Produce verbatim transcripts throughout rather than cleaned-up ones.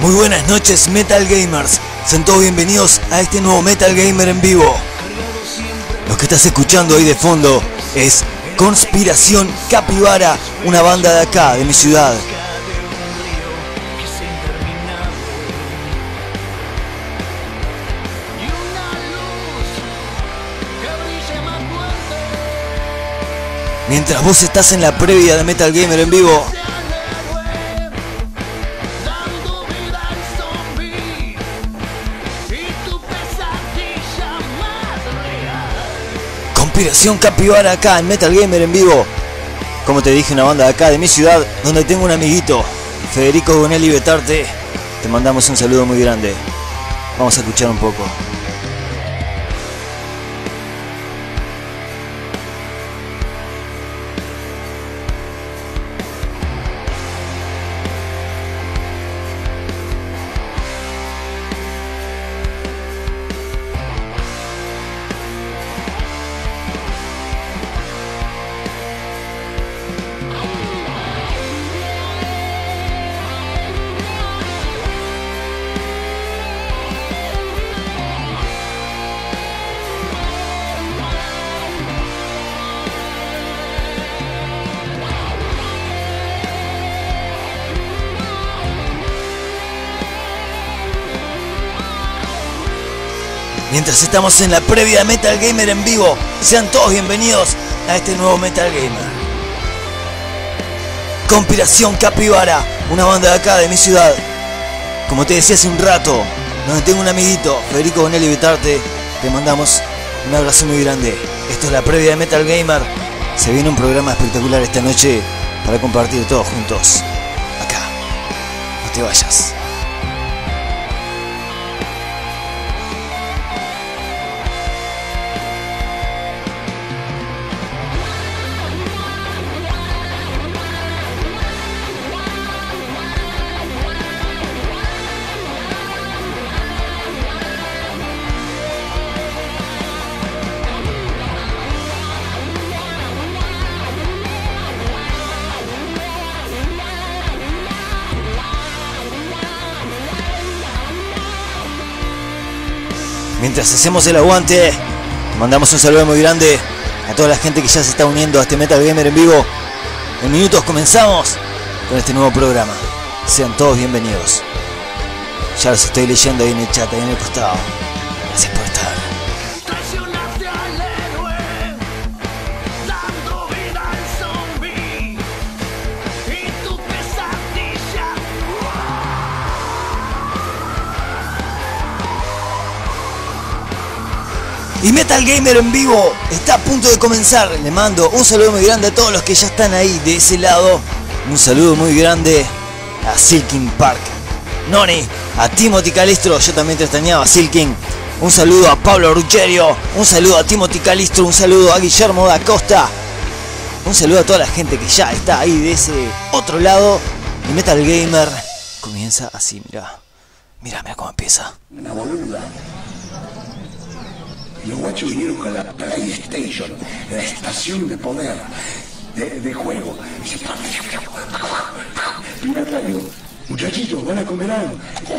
Muy buenas noches, Metal Gamers. Sean todos bienvenidos a este nuevo Metal Gamer en vivo. Lo que estás escuchando ahí de fondo es Conspiración Capibara, una banda de acá, de mi ciudad. Mientras vos estás en la previa de Metal Gamer en vivo, Conspiración Capibara acá en Metal Gamer en vivo. Como te dije, una banda de acá, de mi ciudad, donde tengo un amiguito, Federico Bonelli Betarte. Te mandamos un saludo muy grande. Vamos a escuchar un poco. Mientras estamos en la previa de Metal Gamer en vivo, sean todos bienvenidos a este nuevo Metal Gamer. Conspiración Capibara, una banda de acá, de mi ciudad. Como te decía hace un rato, donde tengo un amiguito, Federico Bonelli Betarte, te mandamos un abrazo muy grande. Esto es la previa de Metal Gamer. Se viene un programa espectacular esta noche para compartir todos juntos. Acá, no te vayas. Mientras hacemos el aguante, mandamos un saludo muy grande a toda la gente que ya se está uniendo a este Metal Gamer en vivo. En minutos comenzamos con este nuevo programa. Sean todos bienvenidos. Ya los estoy leyendo ahí en el chat, ahí en el costado. Gracias por estar. Y Metal Gamer en vivo está a punto de comenzar. Le mando un saludo muy grande a todos los que ya están ahí de ese lado. Un saludo muy grande a Silking Park, Noni, a Timothy Calistro, yo también te extrañaba, Silking. Un saludo a Pablo Ruggero, un saludo a Timothy Calistro, un saludo a Guillermo da Costa. Un saludo a toda la gente que ya está ahí de ese otro lado. Y Metal Gamer comienza así, mira. Mira, mira cómo empieza. Una boluda. Los guachos vinieron con la PlayStation, la estación de poder, de, de juego. Piratario, muchachitos, ¿van a comer algo?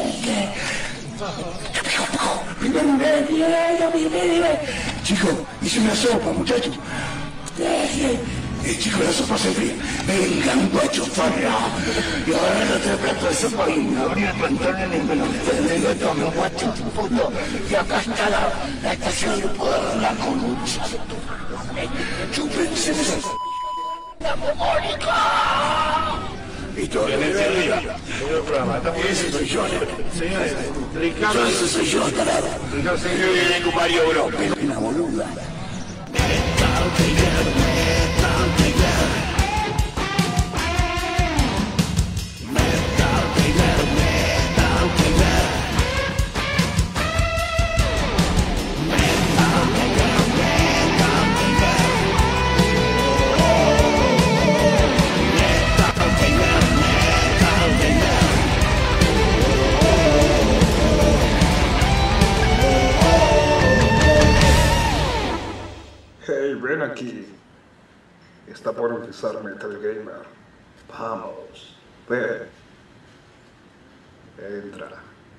Chicos, hice una sopa, muchachos. Eh, chicos, la sopa se enfría. Vengan, guachos, farra. Y ahora otro plato de sopa y abrí el pantalón y me lo tengo tome, guachos, puto. Y acá está la, la estación de poder, la concha de tu... Chúpense esa... ¡La memórica! Y todo el día. Ese soy yo, señores. Ricardo, ese soy yo, tarado. Ricardo, señor, viene con Mario Bros. Una boluda. Metal Gamer, Metal Gamer. Metal Gamer, Metal Gamer. Metal Gamer, Metal Gamer. Metal Gamer, Metal Gamer. Hey, ven aquí. Está por empezar Metal Gamer. Vamos, ven. Entra.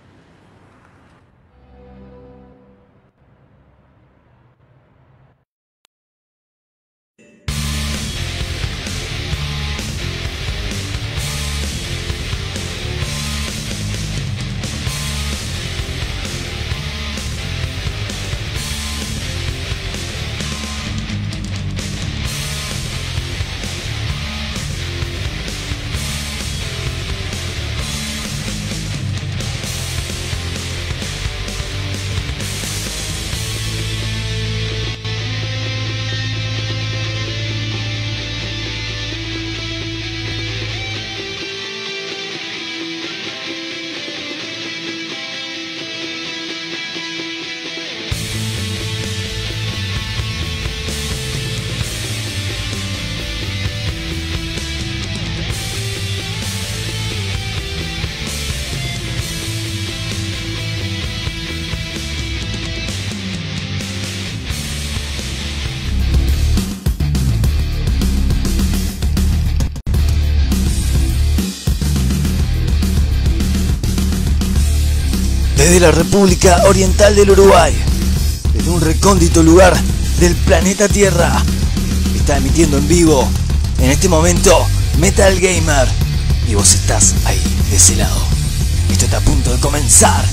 Desde la República Oriental del Uruguay, desde un recóndito lugar del planeta Tierra, está emitiendo en vivo, en este momento, Metal Gamer. Y vos estás ahí, de ese lado. Esto está a punto de comenzar.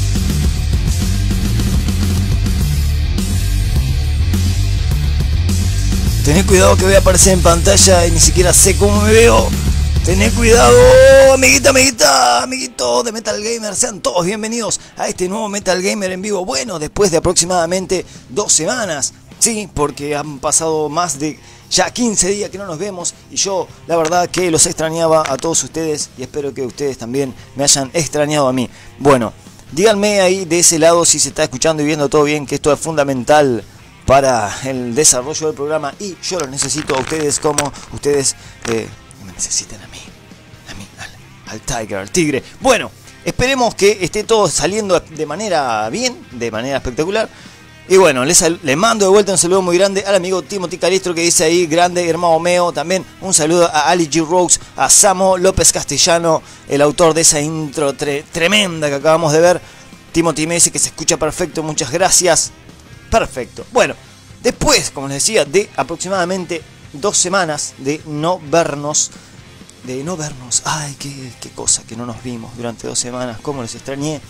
Tened cuidado que voy a aparecer en pantalla y ni siquiera sé cómo me veo. Tened cuidado, amiguita, amiguita, amiguito de Metal Gamer. Sean todos bienvenidos a este nuevo Metal Gamer en vivo. Bueno, después de aproximadamente dos semanas. Sí, porque han pasado más de ya quince días que no nos vemos. Y yo, la verdad, que los extrañaba a todos ustedes. Y espero que ustedes también me hayan extrañado a mí. Bueno, díganme ahí de ese lado si se está escuchando y viendo todo bien, que esto es fundamental para el desarrollo del programa. Y yo los necesito a ustedes como ustedes eh, me necesitan a mí. A mí, al, al Tiger, al tigre. Bueno, esperemos que esté todo saliendo de manera bien, de manera espectacular. Y bueno, les, les mando de vuelta un saludo muy grande al amigo Timothy Calistro, que dice ahí, grande hermano mío. También un saludo a Ali G. Rose, a Samo López Castellano, el autor de esa intro tre tremenda que acabamos de ver. Timothy me dice que se escucha perfecto, muchas gracias. Perfecto. Bueno, después, como les decía, de aproximadamente dos semanas de no vernos, de no vernos, ay, qué, qué cosa que no nos vimos durante dos semanas, cómo los extrañé.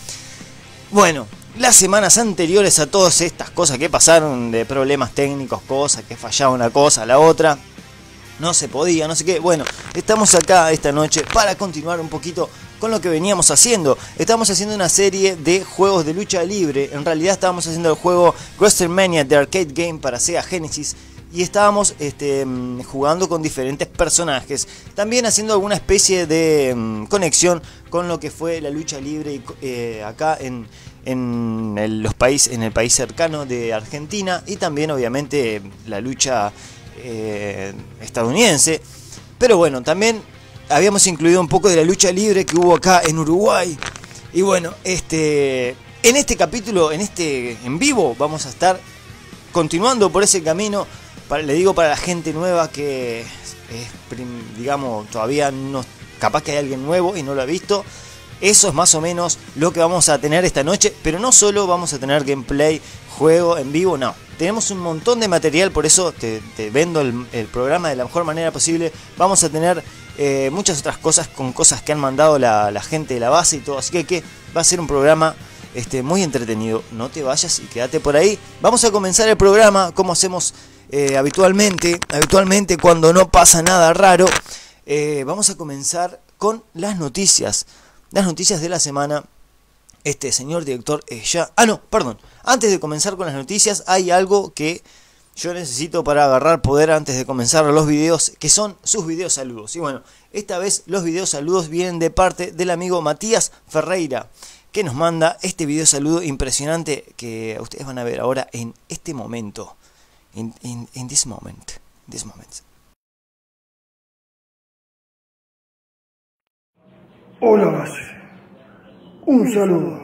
Bueno, las semanas anteriores a todas estas cosas que pasaron, de problemas técnicos, cosas que fallaba una cosa, la otra, no se podía, no sé qué. Bueno, estamos acá esta noche para continuar un poquito con lo que veníamos haciendo. Estamos haciendo una serie de juegos de lucha libre. En realidad estábamos haciendo el juego WrestleMania de Arcade Game para Sega Genesis. Y estábamos este, jugando con diferentes personajes. También haciendo alguna especie de um, conexión con lo que fue la lucha libre eh, acá en, en, el, los país, en el país cercano de Argentina. Y también obviamente la lucha eh, estadounidense. Pero bueno, también habíamos incluido un poco de la lucha libre que hubo acá en Uruguay. Y bueno, este, en este capítulo, en este en vivo, vamos a estar continuando por ese camino. Para, le digo para la gente nueva que, es, digamos, todavía no, capaz que hay alguien nuevo y no lo ha visto. Eso es más o menos lo que vamos a tener esta noche. Pero no solo vamos a tener gameplay, juego en vivo, no. Tenemos un montón de material, por eso te, te vendo el, el programa de la mejor manera posible. Vamos a tener eh, muchas otras cosas con cosas que han mandado la, la gente de la base y todo. Así que, que va a ser un programa este, muy entretenido. No te vayas y quédate por ahí. Vamos a comenzar el programa como hacemos eh, habitualmente. Habitualmente cuando no pasa nada raro. Eh, vamos a comenzar con las noticias. Las noticias de la semana. Este señor director eh, ya... Ah, no, perdón. Antes de comenzar con las noticias, hay algo que yo necesito para agarrar poder antes de comenzar los videos, que son sus videos saludos. Y bueno, esta vez los videos saludos vienen de parte del amigo Matías Ferreira, que nos manda este video saludo impresionante que ustedes van a ver ahora en este momento. In, in, in this moment. This moment. Hola base, un saludo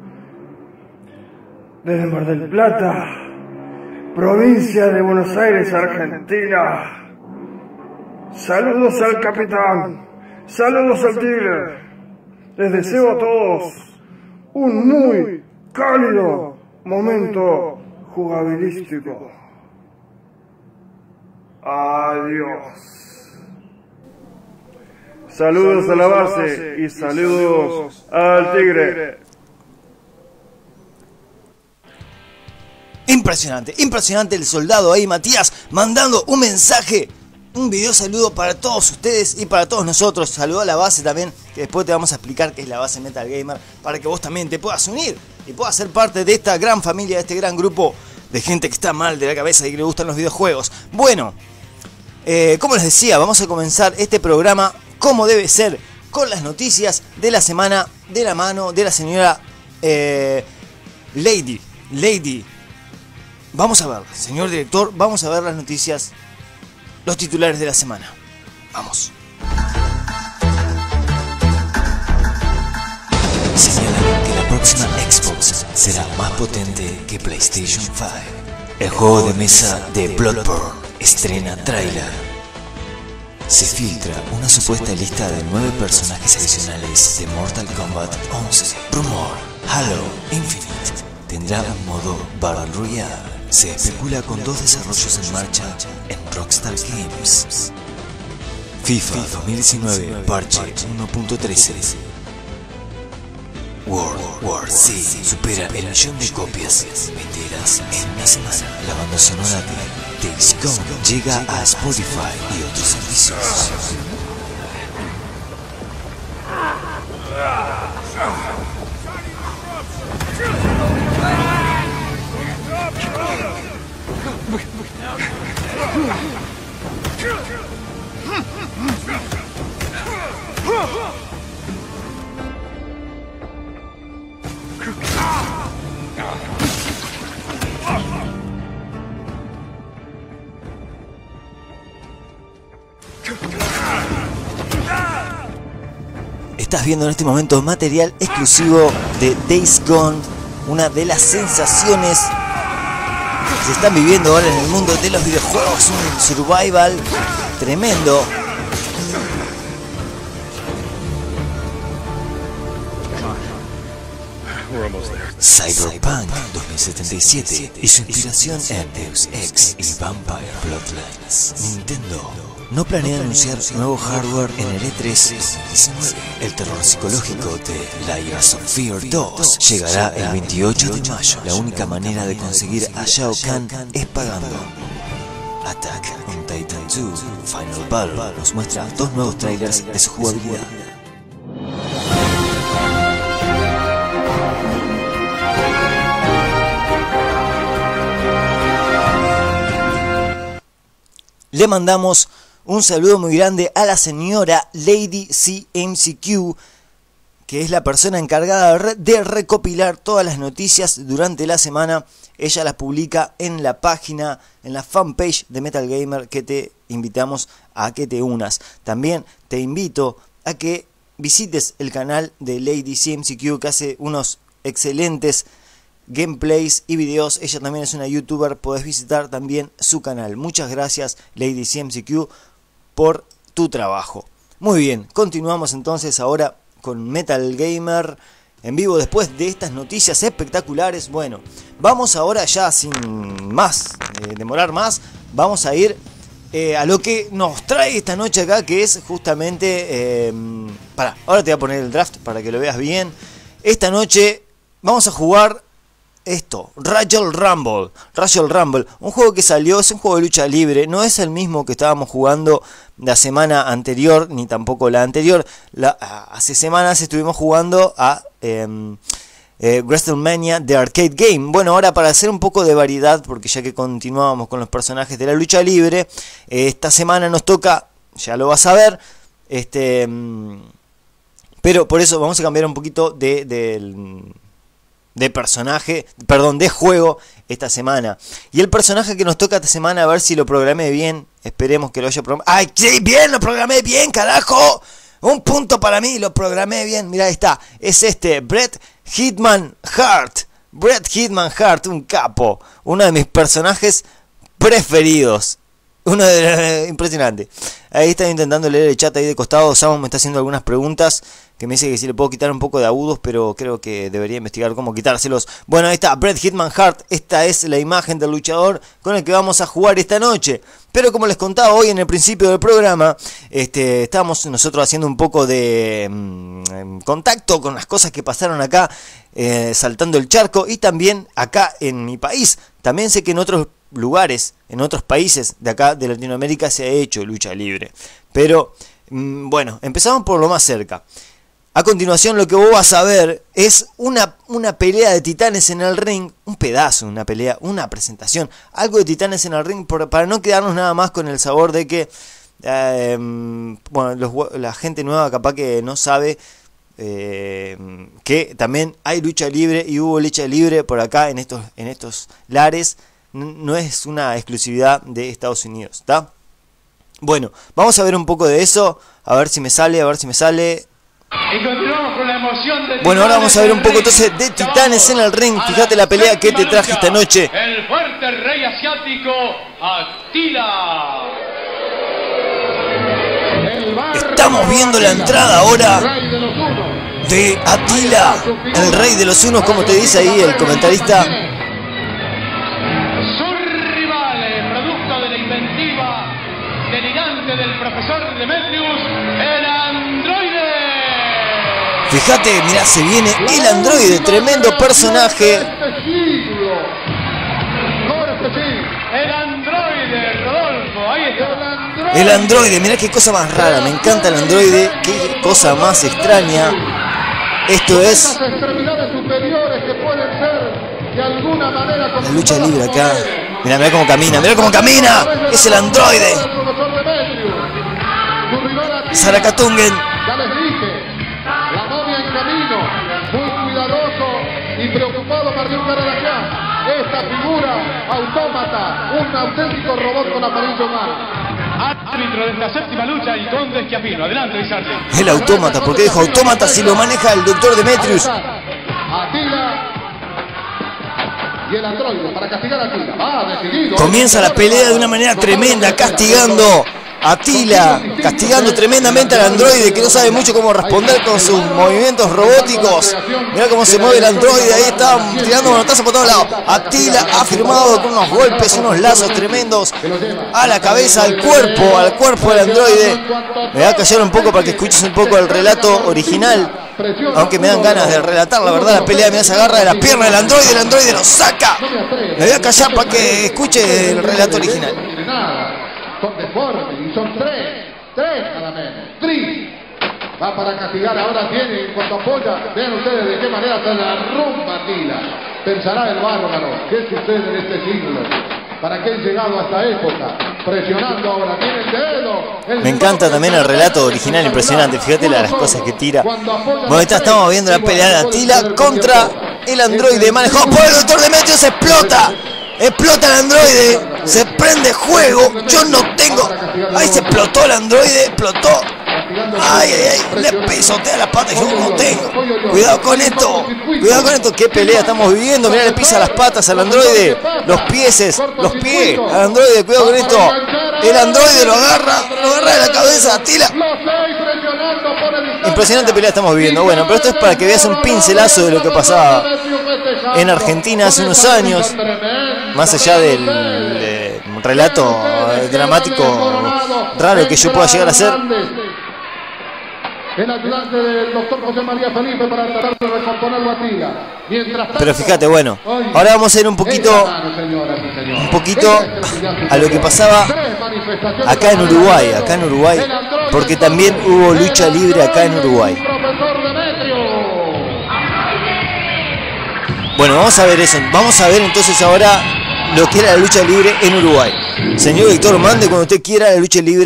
desde Mar del Plata, provincia de Buenos Aires, Argentina. Saludos al capitán, saludos al tigre, les deseo a todos un muy cálido momento jugabilístico. Adiós. Saludos a la base y saludos al tigre. Impresionante, impresionante el soldado ahí, Matías, mandando un mensaje, un video saludo para todos ustedes y para todos nosotros. Saludo a la base también, que después te vamos a explicar qué es la base Metal Gamer, para que vos también te puedas unir y puedas ser parte de esta gran familia, de este gran grupo de gente que está mal de la cabeza y que le gustan los videojuegos. Bueno, eh, como les decía, vamos a comenzar este programa como debe ser, con las noticias de la semana, de la mano de la señora eh, Lady, Lady. Vamos a ver, señor director, vamos a ver las noticias, los titulares de la semana. Vamos. Señalan que la próxima Xbox será más potente que PlayStation cinco. El juego de mesa de Bloodborne estrena tráiler. Se filtra una supuesta lista de nueve personajes adicionales de Mortal Kombat once. Rumor: Halo Infinite tendrá un modo Battle Royale. Se especula con dos desarrollos en marcha en Rockstar Games. FIFA dos mil diecinueve Parche uno punto trece. World War Z supera el millón de copias vendidas en una semana. La banda sonora de Days Gone llega a Spotify y otros servicios. Estás viendo en este momento material exclusivo de Days Gone, una de las sensaciones que se están viviendo ahora en el mundo de los videojuegos, un survival tremendo. Cyberpunk dos mil setenta y siete y su inspiración en Deus Ex y Vampire Bloodlines. Nintendo no planea anunciar nuevo hardware en el E tres dos mil diecinueve. El terror psicológico de Layers of Fear dos llegará el veintiocho de mayo. La única manera de conseguir a Shao Kahn es pagando. Attack on Titan dos Final Battle nos muestra dos nuevos trailers de su jugabilidad. Le mandamos un saludo muy grande a la señora Lady C M C Q, que es la persona encargada de recopilar todas las noticias durante la semana. Ella las publica en la página, en la fanpage de Metal Gamer, que te invitamos a que te unas. También te invito a que visites el canal de Lady C M C Q, que hace unos excelentes gameplays y videos. Ella también es una youtuber, podés visitar también su canal. Muchas gracias, Lady C M C Q, por tu trabajo. Muy bien, continuamos entonces ahora con Metal Gamer en vivo después de estas noticias espectaculares. Bueno, vamos ahora ya sin más eh, demorar más, vamos a ir eh, a lo que nos trae esta noche acá, que es justamente eh, para, ahora te voy a poner el draft para que lo veas bien. Esta noche vamos a jugar esto, Royal Rumble, Royal Rumble, un juego que salió, es un juego de lucha libre, no es el mismo que estábamos jugando la semana anterior, ni tampoco la anterior. La, hace semanas estuvimos jugando a eh, eh, WrestleMania de Arcade Game. Bueno, ahora para hacer un poco de variedad, porque ya que continuábamos con los personajes de la lucha libre, eh, esta semana nos toca, ya lo vas a ver, este, pero por eso vamos a cambiar un poquito de... de de personaje, perdón, de juego esta semana. Y el personaje que nos toca esta semana, a ver si lo programé bien, esperemos que lo haya programado. ¡Ay, sí, bien, lo programé bien, carajo! Un punto para mí, lo programé bien. Mirá, ahí está, es este, Bret Hitman Hart. Bret Hitman Hart, un capo, uno de mis personajes preferidos. Uno de, impresionante. Ahí están intentando leer el chat ahí de costado. Samu me está haciendo algunas preguntas que me dice que si le puedo quitar un poco de agudos, pero creo que debería investigar cómo quitárselos. Bueno, ahí está Bret Hitman Hart. Esta es la imagen del luchador con el que vamos a jugar esta noche. Pero como les contaba hoy en el principio del programa, este, estábamos nosotros haciendo un poco de mmm, contacto con las cosas que pasaron acá, eh, saltando el charco, y también acá en mi país. También sé que en otros lugares, en otros países de acá de Latinoamérica se ha hecho lucha libre. Pero mmm, bueno, empezamos por lo más cerca. A continuación lo que vos vas a ver es una, una pelea de titanes en el ring, un pedazo, una pelea, una presentación, algo de titanes en el ring, por, para no quedarnos nada más con el sabor de que, eh, bueno, los, la gente nueva capaz que no sabe eh, que también hay lucha libre y hubo lucha libre por acá en estos, en estos lares, no es una exclusividad de Estados Unidos, ¿está? Bueno, vamos a ver un poco de eso, a ver si me sale, a ver si me sale... Y continuamos con la emoción de Bueno, ahora vamos a ver un poco entonces de titanes en el ring. Fíjate la pelea que te traje esta noche. El fuerte rey asiático Attila. Estamos viendo la entrada ahora de Attila, el rey de los unos, como te dice ahí el comentarista. Su rival, producto de la inventiva delirante del profesor Demetrius, el androide. Fíjate, mirá, se viene el androide, tremendo personaje. El androide, Rodolfo, ahí está. El androide, mirá qué cosa más rara, me encanta el androide, qué cosa más extraña. Esto es la lucha libre acá. Mirá, mirá cómo camina, mirá cómo camina. Es el androide. Sarakatungen. La novia en camino, muy cuidadoso y preocupado para buscar a allá. Esta figura autómata, un auténtico robot con apariencia humana. Árbitro de esta séptima lucha, y Conde Schiaffino. Adelante, Bizarre. El autómata, ¿por qué dijo autómata si lo maneja el doctor Demetrius? Attila y el androide para castigar a Attila. Va decidido. Comienza la pelea de una manera tremenda, castigando a Attila, castigando tremendamente al androide que no sabe mucho cómo responder con sus movimientos robóticos. Mirá cómo se mueve el androide, ahí está tirando manotazos por todos lados. Attila ha firmado con unos golpes, unos lazos tremendos a la cabeza, al cuerpo, al cuerpo del androide. Me voy a callar un poco para que escuches un poco el relato original, aunque me dan ganas de relatar la verdad la pelea. Mirá, se agarra de la pierna del androide, el androide lo saca. Me voy a callar para que escuche el relato original. Son deformes y son tres, tres nada menos, tres. Va para castigar, ahora tiene, en cuanto apoya, vean ustedes de qué manera se la rumba Attila. Pensará el bárbaro, ¿qué sucede en este siglo? ¿Para qué he llegado a esta época? Presionando ahora, tiene el dedo. El Me encanta también el relato original, impresionante, fíjate las cosas que tira. Bueno, está, estamos viendo la pelea de Attila contra el androide manejado por el doctor Demetrius. ¡Explota! Explota el androide, se prende juego, yo no tengo... Ahí se explotó el androide, explotó. Ay, ay, ay, le pisotea las patas, yo no tengo. Cuidado con esto, cuidado con esto, qué pelea estamos viviendo. Mirá, le pisa las patas al androide, los pies, los pies al androide, cuidado con esto. El androide lo agarra, lo agarra de la cabeza, Attila. Impresionante pelea estamos viviendo. Bueno, pero esto es para que veas un pincelazo de lo que pasaba en Argentina hace unos años. Más allá del eh, relato eh, dramático raro que yo pueda llegar a hacer. El ayudante del doctor José María Felipe para tratar de recomponerlo a Attila. Pero fíjate, bueno, ahora vamos a ir un poquito, un poquito a lo que pasaba acá en Uruguay, acá en Uruguay, porque también hubo lucha libre acá en Uruguay. Bueno, vamos a ver eso, vamos a ver entonces ahora lo que era la lucha libre en Uruguay. Señor Víctor, mande cuando usted quiera la lucha libre.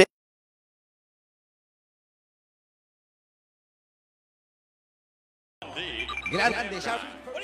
Grandes llaves.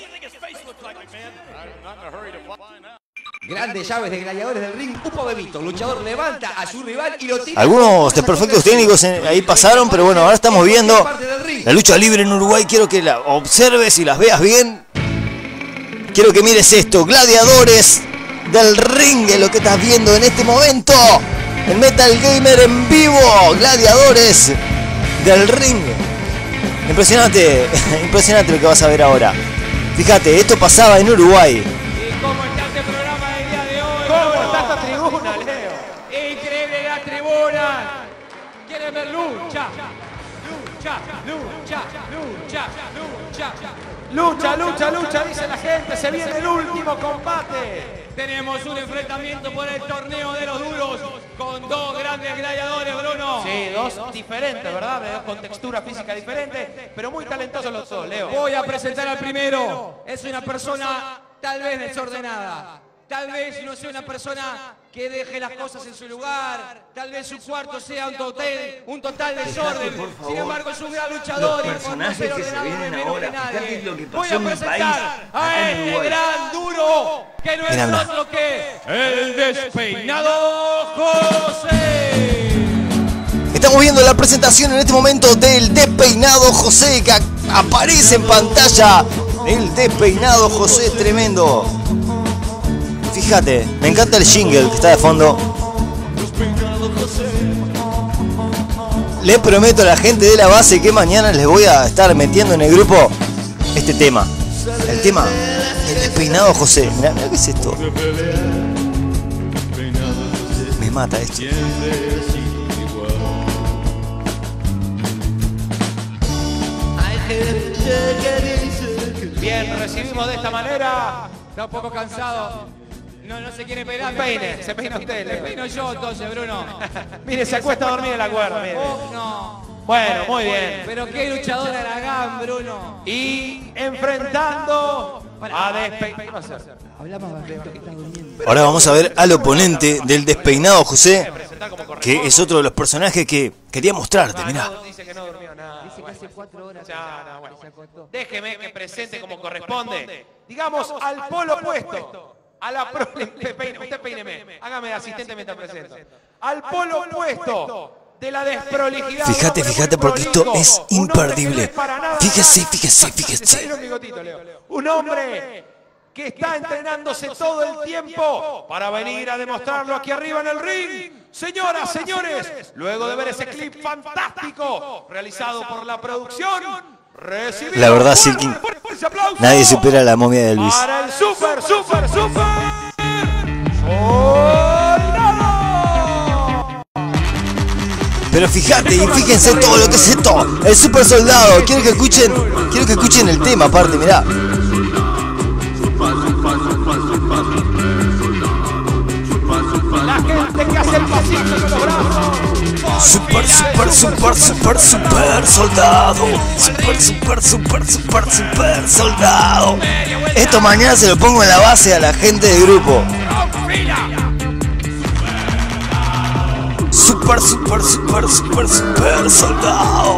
Grandes llaves de gladiadores del ring. Upo Bebito, luchador levanta a su rival y lo tira. Algunos desperfectos técnicos ahí pasaron, pero bueno, ahora estamos viendo la lucha libre en Uruguay. Quiero que la observes y las veas bien. Quiero que mires esto, gladiadores del ring, es lo que estás viendo en este momento. el Metal Gamer en vivo, gladiadores del ring. Impresionante, impresionante lo que vas a ver ahora. Fíjate, esto pasaba en Uruguay. ¿Y cómo está este programa del día de hoy? ¿Cómo está esta tribuna, Leo? Increíble la tribuna. ¿Quieren ver lucha? Lucha, lucha, lucha, lucha. Lucha, lucha, lucha, dice la gente. Se viene el último combate. Tenemos un enfrentamiento por el torneo de los duros con dos grandes gladiadores, Bruno. Sí, dos diferentes, ¿verdad? Dos con textura física diferente, pero muy talentosos los dos, Leo. Voy a presentar al primero. Es una persona tal vez desordenada. Tal vez no sea una persona que deje las cosas en su lugar. Tal vez su cuarto sea un total, un total desorden. Sin embargo, es un gran luchador. Los personajes que se vienen ahora. Fíjate lo que pasó Voy a en mi país, presentar a acá en este Uruguay. gran duro que no es Miranda. otro que el despeinado José. Estamos viendo la presentación en este momento del despeinado José, que a- aparece en pantalla. El despeinado José es tremendo. Fíjate, me encanta el jingle que está de fondo. Les prometo a la gente de la base que mañana les voy a estar metiendo en el grupo este tema. El tema del despeinado José. Mirá, mirá qué es esto. Me mata esto. Bien, recibimos de esta manera. Está un poco cansado. No, no se quiere peinar. Se peine, se peina usted, Me Leo. peino yo entonces, Bruno. Mire, se acuesta a dormir en la cuerda, mire. Oh, no. Bueno, muy bien. Pero qué luchador Aragán, Bruno. Y enfrentando a despeinado. Ahora vamos a ver al oponente del despeinado José, que es otro de los personajes que quería mostrarte. Mirá. Dice que no durmió nada. Dice que hace cuatro horas. Ya, no, bueno. Déjeme que presente como corresponde. Digamos al polo opuesto. A la pro... Peine, usted peíneme. Hágame de asistente mientras presento. Al polo opuesto de la desprolijidad. Fíjate, un hombre fíjate, muy porque esto prolijo, es un hombre que no imperdible. es para nada Fíjese, nada. fíjese, Se fíjese. trae un bigotito, Leo. Un hombre que está entrenándose todo el tiempo para venir a demostrarlo aquí arriba en el ring. Señoras, señores, luego de ver ese clip fantástico realizado por la producción, recibimos La verdad, un fuerte, Silkin, fuerte aplauso nadie supera a la momia de Elvis. para el super, super, super soldado. Pero fíjate y fíjense todo lo que es esto. El super soldado. Quiero que escuchen, quiero que escuchen el tema aparte, mirá. La gente que hace el pasito con los brazos. Super, super, super, super, super soldado. Super, super, super, super, super soldado. Esto mañana se lo pongo en la base a la gente del grupo. Super, super, super, super, super soldado.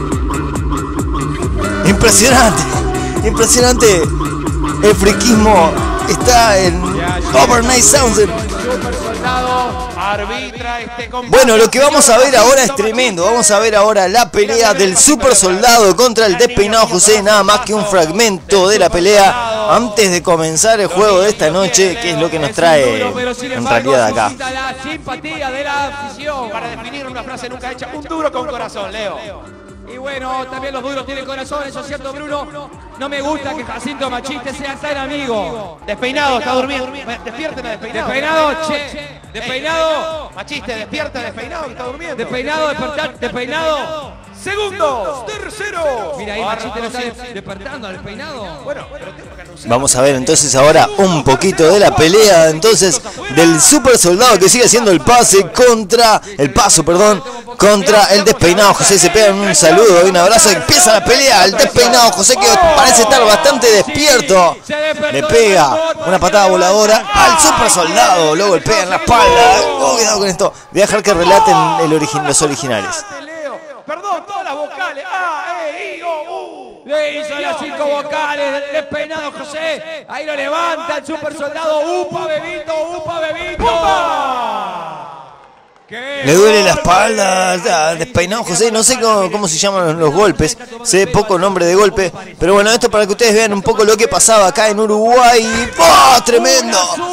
Impresionante, impresionante. El friquismo está en Overnight Sounds. Super soldado arbitra este combate. Bueno, lo que vamos a ver ahora es tremendo. Vamos a ver ahora la pelea del super soldado contra el despeinado José. Nada más que un fragmento de la pelea antes de comenzar el juego de esta noche, que es lo que nos trae en realidad acá. La simpatía de la afición. Para definir una frase nunca hecha, un duro con corazón, Leo. Y bueno, también los duros tienen corazón, eso es cierto, Bruno. No me gusta que Jacinto Machiste sea tan amigo. Despeinado, está durmiendo. Despierten a despeinado. Despeinado, che. Despeinado. Machiste, despierta, despeinado, que está durmiendo. Despeinado, despertar, despeinado. Segundos, tercero. Mira, ahí Machiste lo está despertando al despeinado. Bueno, pero tengo que anunciar. Vamos a ver entonces ahora un poquito de la pelea entonces del super soldado que sigue haciendo el pase contra el paso, perdón, contra el despeinado José. Se pegan un saludo y un abrazo. Empieza la pelea. El despeinado José, que parece estar bastante despierto, le pega una patada voladora al super soldado. Lo golpea en la espalda. Oh, cuidado con esto. Voy a dejar que relaten el origi- los originales. Leo. Perdón, todas las vocales. A, E, I, O, U. Le hizo las cinco vocales del despeinado José. Ahí lo levanta el super soldado. ¡Upa, bebito! ¡Upa, bebito! Le duele la espalda al despeinado José. No sé cómo, cómo se llaman los golpes. Sé poco nombre de golpe. Pero bueno, esto para que ustedes vean un poco lo que pasaba acá en Uruguay. ¡Oh, tremendo!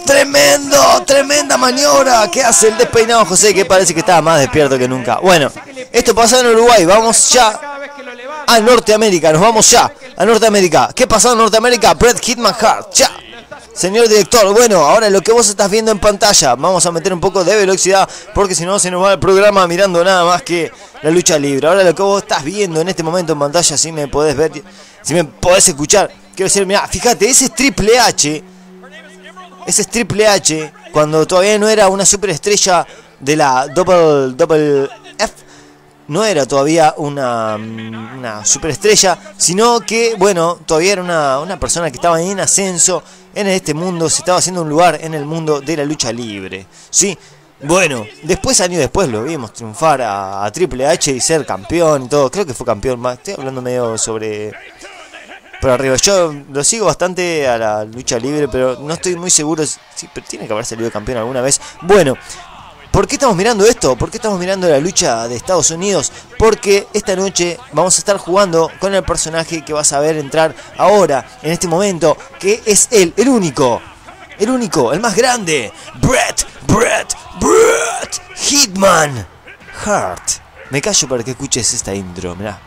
¡Tremendo! ¡Tremenda maniobra! ¿Qué hace el despeinado José? Que parece que estaba más despierto que nunca. Bueno, esto pasó en Uruguay. Vamos ya a Norteamérica. Nos vamos ya a Norteamérica. ¿Qué pasó en Norteamérica? Bret Hitman Hart. Ya. Señor director, bueno, ahora lo que vos estás viendo en pantalla, vamos a meter un poco de velocidad porque si no se nos va el programa mirando nada más que la lucha libre. Ahora lo que vos estás viendo en este momento en pantalla, si me podés ver, si me podés escuchar, quiero decir, mirá, fíjate, ese es Triple H, ese es Triple H, cuando todavía no era una superestrella de la Double, Double F, no era todavía una, una superestrella, sino que, bueno, todavía era una, una persona que estaba en ascenso en este mundo, se estaba haciendo un lugar en el mundo de la lucha libre, ¿sí? Bueno, después, años después, lo vimos triunfar a, a Triple H y ser campeón y todo, creo que fue campeón, más estoy hablando medio sobre... por arriba, yo lo sigo bastante a la lucha libre, pero no estoy muy seguro, sí, pero tiene que haber salido campeón alguna vez. Bueno, ¿por qué estamos mirando esto? ¿Por qué estamos mirando la lucha de Estados Unidos? Porque esta noche vamos a estar jugando con el personaje que vas a ver entrar ahora, en este momento, que es él, el único, el único, el más grande, Bret, Bret, Bret Hitman Hart. Me callo para que escuches esta intro, mirá.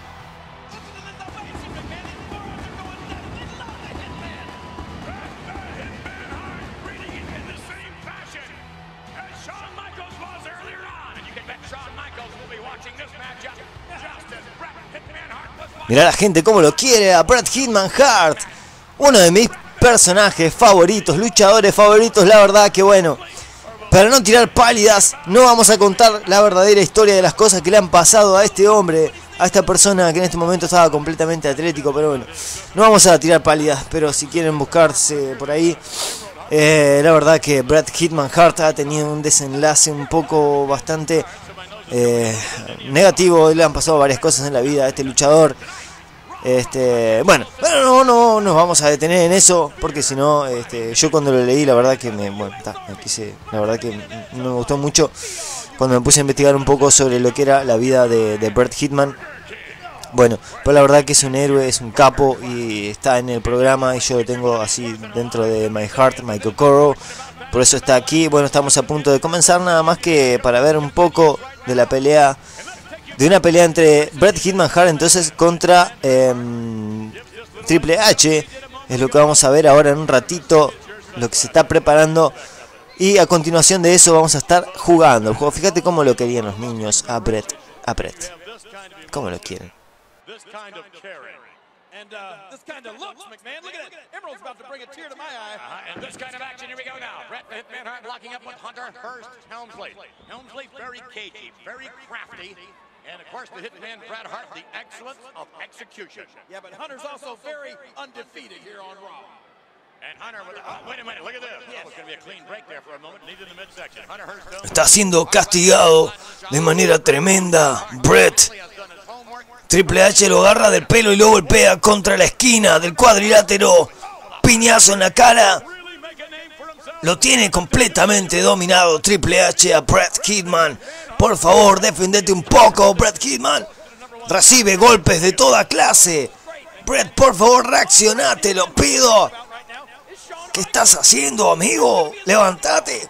Mirá la gente cómo lo quiere a Bret Hitman Hart. Uno de mis personajes favoritos, luchadores favoritos, la verdad que bueno. Para no tirar pálidas, no vamos a contar la verdadera historia de las cosas que le han pasado a este hombre, a esta persona que en este momento estaba completamente atlético, pero bueno, no vamos a tirar pálidas, pero si quieren buscarse por ahí, eh, la verdad que Bret Hitman Hart ha tenido un desenlace un poco bastante eh, negativo, le han pasado varias cosas en la vida a este luchador. Este, bueno, bueno, no, no nos vamos a detener en eso, porque si no, este, yo cuando lo leí, la verdad que me, bueno, ta, me quise, la verdad que no me gustó mucho cuando me puse a investigar un poco sobre lo que era la vida de, de Bret Hitman. Bueno, pero la verdad que es un héroe, es un capo y está en el programa y yo lo tengo así dentro de My Heart, My Kokoro, por eso está aquí. Bueno, estamos a punto de comenzar, nada más que para ver un poco de la pelea. De una pelea entre Bret Hitman Hart entonces contra eh, Triple H. Es lo que vamos a ver ahora en un ratito. Lo que se está preparando. Y a continuación de eso vamos a estar jugando el juego. Fíjate cómo lo querían los niños a Bret. A Bret. Cómo lo quieren. And uh, this kind of looks, McMahon. Look at it. Emerald's about to bring a tear to my eye. Uh, and this kind of action, here we go now. Bret Hitman Hart locking up with Hunter Hearst Helmsley. Helmsley very cagey, very crafty. And of course, the Hitman Bret Hart, the excellence of execution. Yeah, but Hunter's also very undefeated here on Raw. And Hunter with the, oh, wait a minute, look at this. Yes. Oh, it's going to be a clean break there for a moment. Lead in the midsection. Hunter Hearst Helmsley. Está siendo castigado de manera tremenda Bret. Triple H lo agarra del pelo y lo golpea contra la esquina del cuadrilátero. Piñazo en la cara. Lo tiene completamente dominado Triple H a Bret Hitman. Por favor, defendete un poco, Bret Hitman. Recibe golpes de toda clase. Bret, por favor, reacciona, te lo pido. ¿Qué estás haciendo, amigo? Levántate.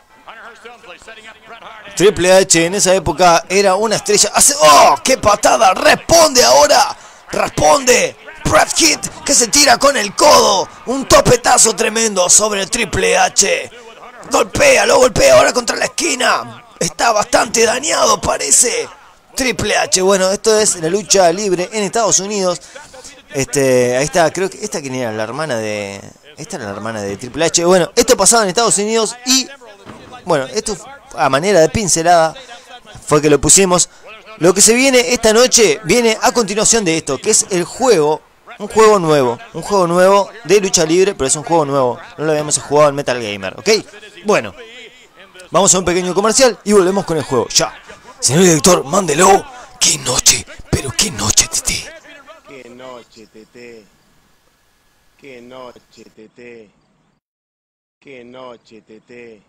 Triple H en esa época era una estrella. Hace, ¡oh! ¡Qué patada! ¡Responde ahora! ¡Responde! Bret Hit que se tira con el codo. Un topetazo tremendo sobre Triple H. Golpea, lo golpea ahora contra la esquina. Está bastante dañado, parece. Triple H. Bueno, esto es la lucha libre en Estados Unidos. Este, ahí está, creo que esta quién era, la hermana de. Esta era la hermana de Triple H. Bueno, esto pasaba en Estados Unidos y. Bueno, esto a manera de pincelada fue que lo pusimos. Lo que se viene esta noche viene a continuación de esto, que es el juego, un juego nuevo, un juego nuevo de lucha libre, pero es un juego nuevo, no lo habíamos jugado en Metal Gamer, ¿ok? Bueno, vamos a un pequeño comercial y volvemos con el juego, ya. Señor director, mándelo. ¡Qué noche! ¡Pero qué noche, Tete! ¡Qué noche, Tete! ¡Qué noche, Tete! ¡Qué noche, Tete!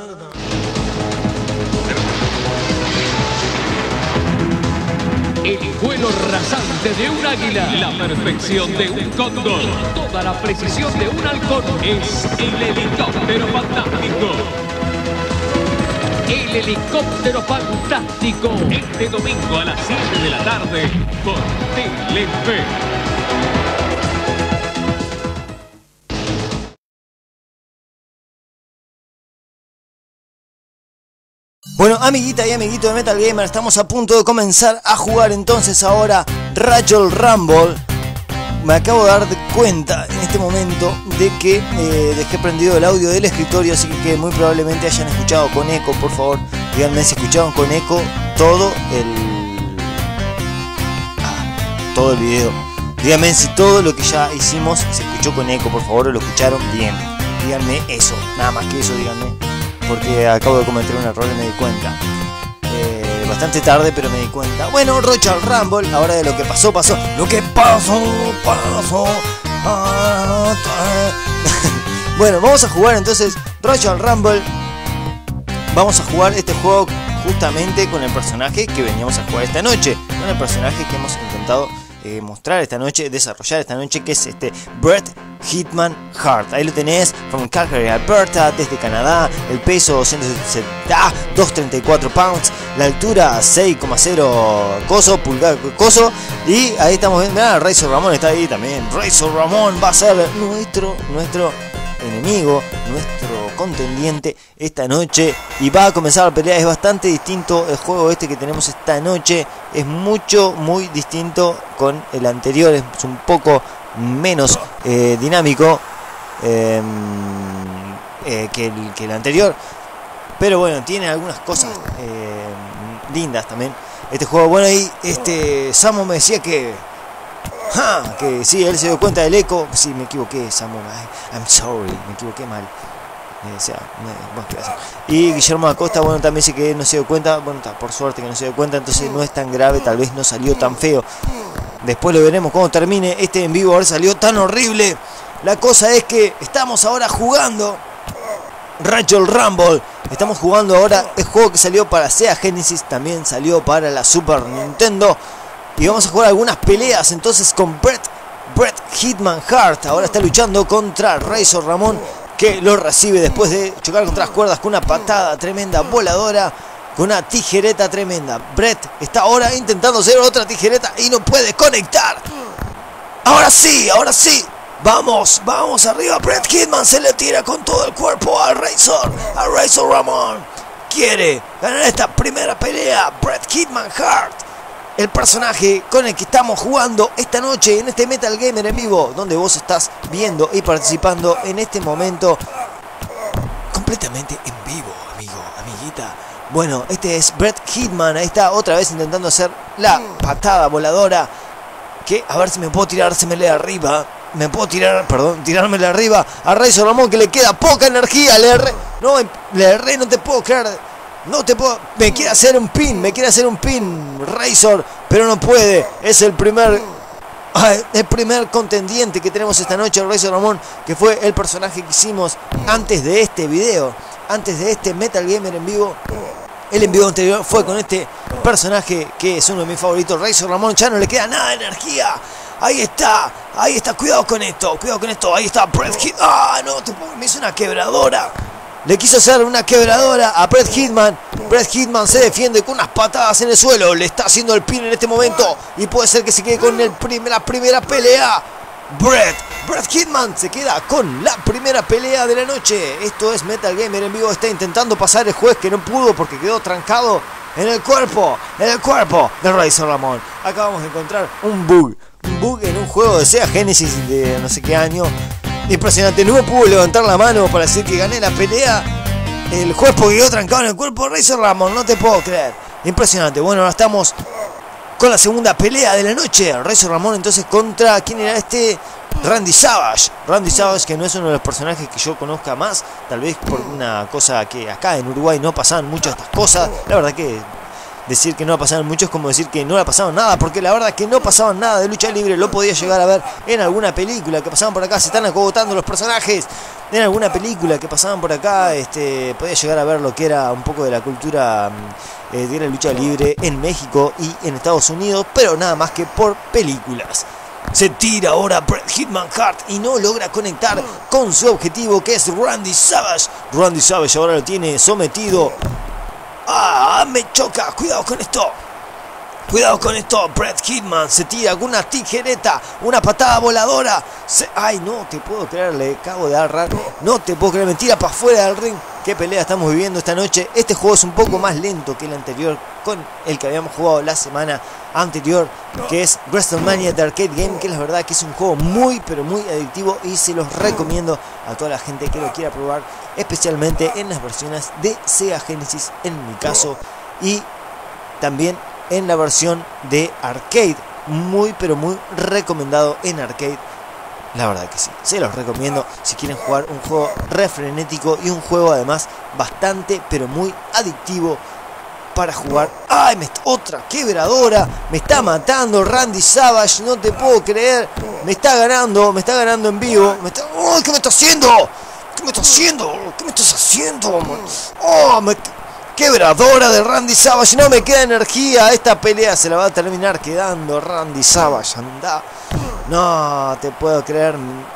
El vuelo rasante de un águila, la perfección de un cóndor, toda la precisión de un halcón. Es el helicóptero fantástico. El helicóptero fantástico. Este domingo a las siete de la tarde por Telefe. Bueno, amiguita y amiguito de Metal Gamer, estamos a punto de comenzar a jugar entonces ahora Royal Rumble. Me acabo de dar cuenta en este momento de que eh, dejé prendido el audio del escritorio, así que muy probablemente hayan escuchado con eco. Por favor, díganme si escucharon con eco todo el... Ah, todo el video. Díganme si todo lo que ya hicimos se escuchó con eco, por favor, o lo escucharon bien. Díganme eso, nada más que eso, díganme. Porque acabo de cometer un error y me di cuenta. Eh, bastante tarde, pero me di cuenta. Bueno, Royal Rumble, ahora de lo que pasó, pasó. Lo que pasó, pasó. Ah, bueno, vamos a jugar entonces Royal Rumble. Vamos a jugar este juego justamente con el personaje que veníamos a jugar esta noche. Con el personaje que hemos intentado eh, mostrar esta noche, desarrollar esta noche, que es este Bret Hitman Hart. Ahí lo tenés, from Calgary, Alberta, desde Canadá. El peso doscientos treinta y cuatro pounds, la altura seis coma cero coso, pulgar coso. Y ahí estamos viendo, mirá, Razor Ramón está ahí también. Razor Ramón va a ser nuestro, nuestro enemigo, nuestro contendiente esta noche. Y va a comenzar la pelea. Es bastante distinto el juego este que tenemos esta noche. Es mucho, muy distinto con el anterior. Es un poco menos eh, dinámico eh, eh, que, el, que el anterior, pero bueno, tiene algunas cosas eh, lindas también este juego. Bueno, y este Samu me decía que ¡ja! que sí, él se dio cuenta del eco. Sí, me equivoqué, Samu, I'm sorry, me equivoqué mal. Eh, o sea, me, bueno, ¿qué va a hacer? Y Guillermo Acosta, bueno, también dice que no se dio cuenta. Bueno, está, por suerte que no se dio cuenta, entonces no es tan grave, tal vez no salió tan feo. Después lo veremos cuando termine este en vivo. Ahora salió tan horrible. La cosa es que estamos ahora jugando Royal Rumble. Estamos jugando ahora el juego que salió para Sega Genesis. También salió para la Super Nintendo. Y vamos a jugar algunas peleas entonces con Bret, Bret Hitman Hart. Ahora está luchando contra Razor Ramón, que lo recibe después de chocar contra las cuerdas con una patada tremenda voladora, con una tijereta tremenda. Bret está ahora intentando hacer otra tijereta y no puede conectar. Ahora sí, ahora sí. Vamos, vamos arriba. Bret Hitman se le tira con todo el cuerpo a Razor, a Razor Ramón. Quiere ganar esta primera pelea. Bret Hitman Hart, el personaje con el que estamos jugando esta noche en este Metal Gamer en vivo, donde vos estás viendo y participando en este momento completamente en vivo, amigo, amiguita. Bueno, este es Bret Hitman. Ahí está otra vez intentando hacer la patada voladora. Que a ver si me puedo tirar, se me lee arriba. Me puedo tirar, perdón, tirármele arriba a Razor Ramón, que le queda poca energía. Le erré, no, le erré, no te puedo creer. No te puedo, me quiere hacer un pin, me quiere hacer un pin Razor, pero no puede. Es el primer, el primer contendiente que tenemos esta noche, Razor Ramón, que fue el personaje que hicimos antes de este video, antes de este Metal Gamer en vivo. El en vivo anterior fue con este personaje que es uno de mis favoritos, Razor Ramón. Ya no le queda nada de energía. Ahí está, ahí está, cuidado con esto, cuidado con esto. Ahí está Bret Hitman. Ah, no, te puedo, me hizo una quebradora. Le quiso hacer una quebradora a Bret Hitman. Bret Hitman se defiende con unas patadas en el suelo. Le está haciendo el pin en este momento. Y puede ser que se quede con el prim la primera pelea. Bret, Bret Hitman se queda con la primera pelea de la noche. Esto es Metal Gamer en vivo. Está intentando pasar el juez, que no pudo porque quedó trancado en el cuerpo. En el cuerpo de Razor Ramón. Acabamos de encontrar un bug. Un bug en un juego de Sega Genesis de no sé qué año. Impresionante, no me pudo levantar la mano para decir que gané la pelea. El juez quedó trancado en el cuerpo de Razor Ramón, no te puedo creer. Impresionante. Bueno, ahora estamos con la segunda pelea de la noche. Razor Ramón entonces contra, ¿quién era este? Randy Savage. Randy Savage, que no es uno de los personajes que yo conozca más. Tal vez por una cosa que acá en Uruguay no pasaban muchas estas cosas. La verdad que decir que no pasaban mucho es como decir que no le pasaban nada, porque la verdad que no pasaban nada de lucha libre. Lo podía llegar a ver en alguna película que pasaban por acá. Se están acogotando los personajes. en alguna película que pasaban por acá, este, podía llegar a ver lo que era un poco de la cultura eh, de la lucha libre en México y en Estados Unidos, pero nada más que por películas. Se tira ahora Bret Hitman Hart y no logra conectar con su objetivo, que es Randy Savage. Randy Savage ahora lo tiene sometido. ¡Ah! Me choca. Cuidado con esto. Cuidado con esto. Bret Hitman se tira con una tijereta, una patada voladora. Se... Ay, no te puedo creer. Le cago de agarrar. No te puedo creer. Me tira para afuera del ring. Qué pelea estamos viviendo esta noche. Este juego es un poco más lento que el anterior, con el que habíamos jugado la semana anterior, que es WrestleMania The Arcade Game, que la verdad que es un juego muy pero muy adictivo y se los recomiendo a toda la gente que lo quiera probar, especialmente en las versiones de Sega Genesis en mi caso, y también en la versión de arcade, muy pero muy recomendado en arcade. La verdad que sí, se los recomiendo si quieren jugar un juego re frenético y un juego además bastante pero muy adictivo para jugar. ¡Ay! Me está, otra quebradora. Me está matando Randy Savage. No te puedo creer. Me está ganando. Me está ganando en vivo. Me está... ¡Oh! ¿Qué me está haciendo? ¿Qué me está haciendo? ¿Qué me estás haciendo? ¡Oh! Me... Quebradora de Randy Savage. No me queda energía. Esta pelea se la va a terminar quedando Randy Savage. Anda. No te puedo creer.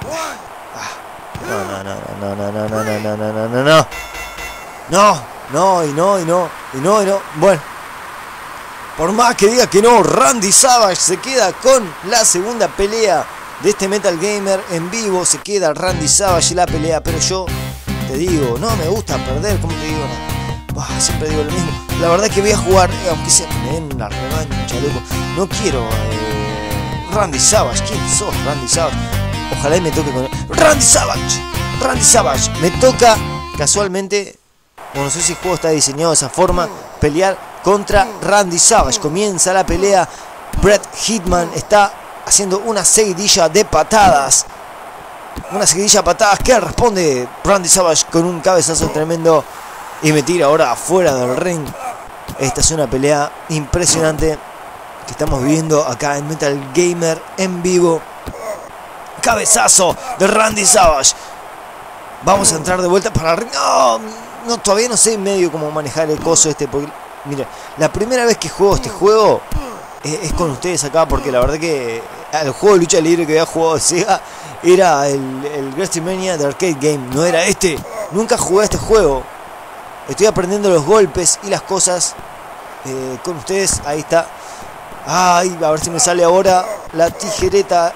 No, no, no, no, no, no, no, no, no, no, no, no. No. No, y no, y no, y no, y no. Bueno, por más que diga que no, Randy Savage se queda con la segunda pelea de este Metal Gamer en vivo. Se queda Randy Savage en la pelea, pero yo te digo, no me gusta perder, como te digo, no. Bah, siempre digo lo mismo. La verdad que voy a jugar, aunque sea que me den una revancha, loco. No quiero eh, Randy Savage. ¿Quién sos, Randy Savage? Ojalá y me toque con él. Randy Savage, Randy Savage. Me toca casualmente. Bueno, no sé si el juego está diseñado de esa forma. Pelear contra Randy Savage. Comienza la pelea. Bret Hitman está haciendo una seguidilla de patadas. Una seguidilla de patadas que responde Randy Savage con un cabezazo tremendo. Y me tira ahora afuera del ring. Esta es una pelea impresionante que estamos viviendo acá en Metal Gamer en vivo. Cabezazo de Randy Savage. Vamos a entrar de vuelta para el ring. ¡No! No, todavía no sé medio cómo manejar el coso este, porque, mira, la primera vez que juego este juego es, es con ustedes acá, porque la verdad que el juego de lucha libre que había jugado de Sega era el, el WrestleMania de Arcade Game, no era este. Nunca jugué este juego. Estoy aprendiendo los golpes y las cosas eh, con ustedes. Ahí está. Ay, a ver si me sale ahora la tijereta.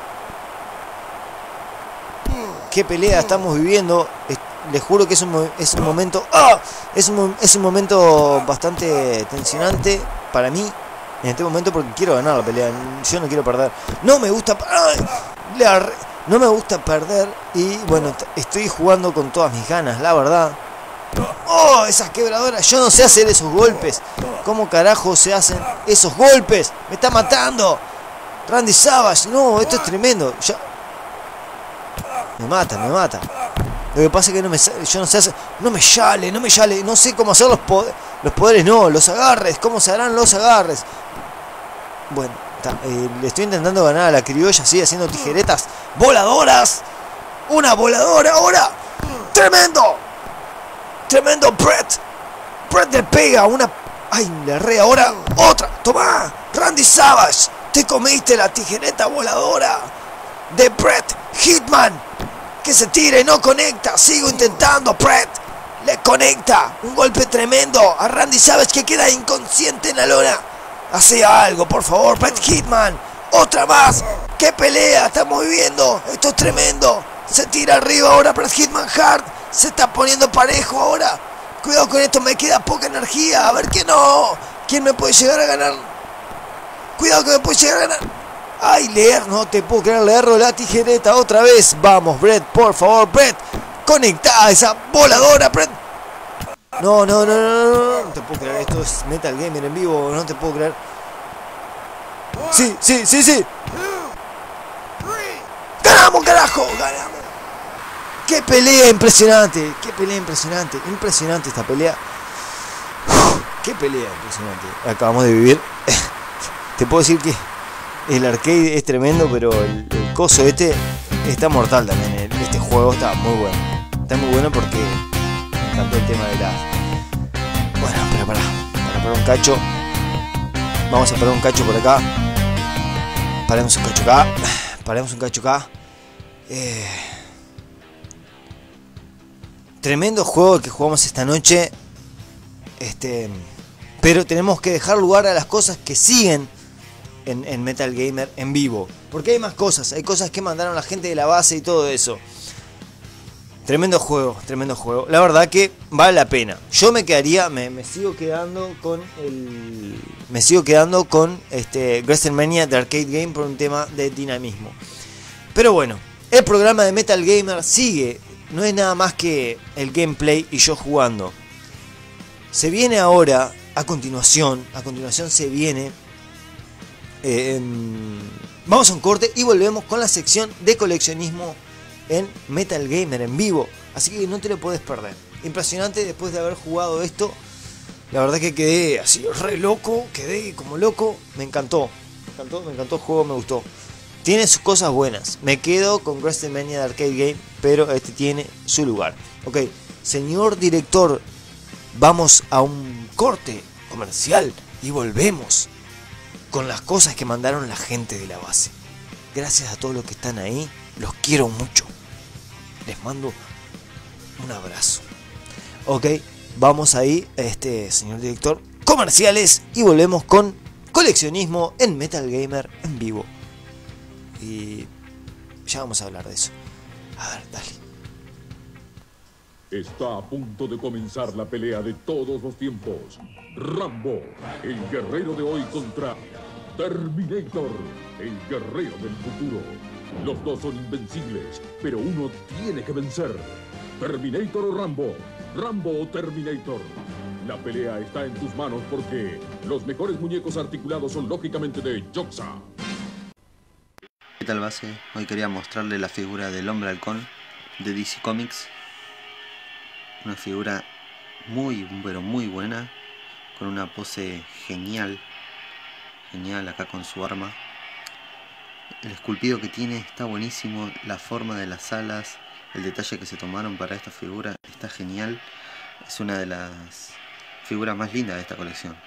Qué pelea estamos viviendo. Les juro que es un, es un momento ¡ah! es, un, es un momento bastante tensionante para mí en este momento, porque quiero ganar la pelea. Yo no quiero perder. No me gusta ¡ay! No me gusta perder. Y bueno, estoy jugando con todas mis ganas, la verdad. ¡Oh! Esas quebradoras. Yo no sé hacer esos golpes. ¿Cómo carajo se hacen esos golpes? Me está matando Randy Savage. No, esto es tremendo. Ya... Me mata, me mata. Lo que pasa es que no me, yo no sé hacer, no me sale, no me sale, no sé cómo hacer los poderes, los poderes no, los agarres, cómo se harán los agarres. Bueno, ta, eh, le estoy intentando ganar a la criolla, así, haciendo tijeretas voladoras. Una voladora ahora. Tremendo. Tremendo Bret. Bret le pega una... Ay, le erré ahora. Otra. Toma. Randy Savage. Te comiste la tijereta voladora de Bret Hitman. Que se tire, no conecta. Sigo intentando. Bret le conecta. Un golpe tremendo a Randy Savage, que queda inconsciente en la lona. Hace algo, por favor, Bret Hitman. Otra más. ¡Qué pelea estamos viviendo! Esto es tremendo. Se tira arriba ahora Bret Hitman Hart. Se está poniendo parejo ahora. Cuidado con esto, me queda poca energía. A ver que no. ¿Quién me puede llegar a ganar? Cuidado que me puede llegar a ganar. Ay, leer, no te puedo creer, le erro la tijereta otra vez. Vamos, Bret, por favor, Bret. Conecta a esa voladora, Bret. No, no, no, no, no, no te puedo creer. Esto es Metal Gamer en vivo, no te puedo creer. Sí, sí, sí, sí. ¡Ganamos, carajo! ¡Ganamos! ¡Qué pelea impresionante! ¡Qué pelea impresionante! Impresionante esta pelea. Uf, ¡qué pelea impresionante! Acabamos de vivir. Te puedo decir que el arcade es tremendo, pero el, el coso este está mortal también. El, este juego está muy bueno. Está muy bueno porque me encantó el tema de la... Bueno, pero pará, para parar un cacho. Vamos a parar un cacho por acá. Paremos un cacho acá. Paremos un cacho acá. Eh... Tremendo juego que jugamos esta noche. Este... Pero tenemos que dejar lugar a las cosas que siguen en, en Metal Gamer en vivo. Porque hay más cosas. Hay cosas que mandaron la gente de la base y todo eso. Tremendo juego, tremendo juego. La verdad que vale la pena. Yo me quedaría, me, me sigo quedando con el... Me sigo quedando con este WrestleMania de Arcade Game por un tema de dinamismo. Pero bueno, el programa de Metal Gamer sigue. No es nada más que el gameplay y yo jugando. Se viene ahora, a continuación, a continuación se viene... Eh, vamos a un corte y volvemos con la sección de coleccionismo en Metal Gamer en vivo, así que no te lo puedes perder. Impresionante, después de haber jugado esto, la verdad que quedé así re loco, quedé como loco, me encantó, me encantó, me encantó el juego, me gustó. Tiene sus cosas buenas, me quedo con WrestleMania de Arcade Game, pero este tiene su lugar. Ok, señor director, vamos a un corte comercial y volvemos con las cosas que mandaron la gente de la base. Gracias a todos los que están ahí, los quiero mucho. Les mando un abrazo. Ok, vamos ahí, este señor director, comerciales y volvemos con coleccionismo en Metal Gamer en vivo. Y ya vamos a hablar de eso. A ver, dale. Está a punto de comenzar la pelea de todos los tiempos. Rambo, el guerrero de hoy contra Terminator, el guerrero del futuro. Los dos son invencibles, pero uno tiene que vencer. Terminator o Rambo, Rambo o Terminator. La pelea está en tus manos porque los mejores muñecos articulados son lógicamente de Joxa. ¿Qué tal, base? Hoy quería mostrarle la figura del Hombre Halcón de D C Comics. Una figura muy, pero muy buena, con una pose genial, genial acá con su arma. El esculpido que tiene está buenísimo, la forma de las alas, el detalle que se tomaron para esta figura está genial. Es una de las figuras más lindas de esta colección.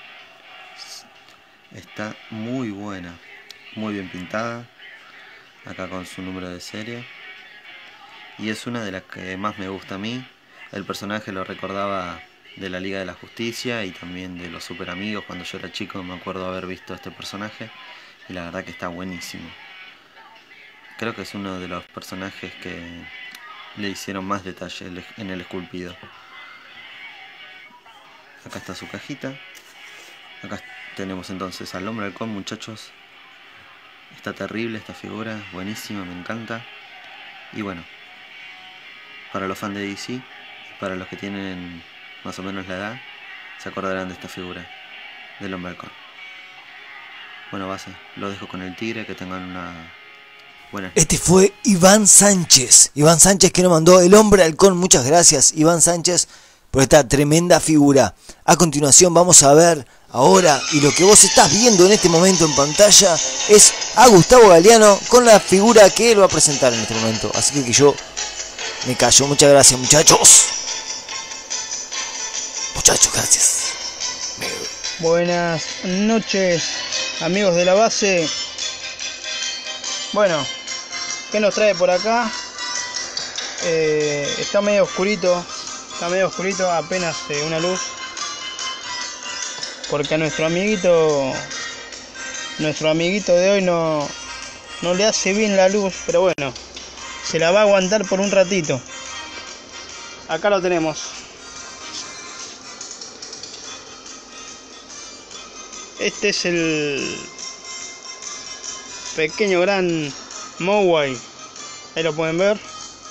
Está muy buena, muy bien pintada, acá con su número de serie. Y es una de las que más me gusta a mí. El personaje lo recordaba de la Liga de la Justicia y también de los Super Amigos. Cuando yo era chico me acuerdo haber visto este personaje y la verdad que está buenísimo. Creo que es uno de los personajes que le hicieron más detalle en el esculpido. Acá está su cajita. Acá tenemos entonces al Hombre Halcón, muchachos. Está terrible esta figura, buenísima, me encanta. Y bueno, para los fans de D C, para los que tienen más o menos la edad, se acordarán de esta figura del Hombre Halcón. Bueno, base, lo dejo con el tigre, que tengan una buena... Este fue Iván Sánchez. Iván Sánchez que nos mandó el Hombre Halcón. Muchas gracias, Iván Sánchez, por esta tremenda figura. A continuación vamos a ver ahora, y lo que vos estás viendo en este momento en pantalla, es a Gustavo Galeano con la figura que él va a presentar en este momento. Así que, que yo me callo. Muchas gracias, muchachos. Muchachos, gracias. Buenas noches, amigos de la base. Bueno, ¿qué nos trae por acá? Eh, está medio oscurito. Está medio oscurito, apenas eh, una luz. Porque a nuestro amiguito, nuestro amiguito de hoy no, no le hace bien la luz, pero bueno, se la va a aguantar por un ratito. Acá lo tenemos. Este es el pequeño gran Mogwai. Ahí lo pueden ver.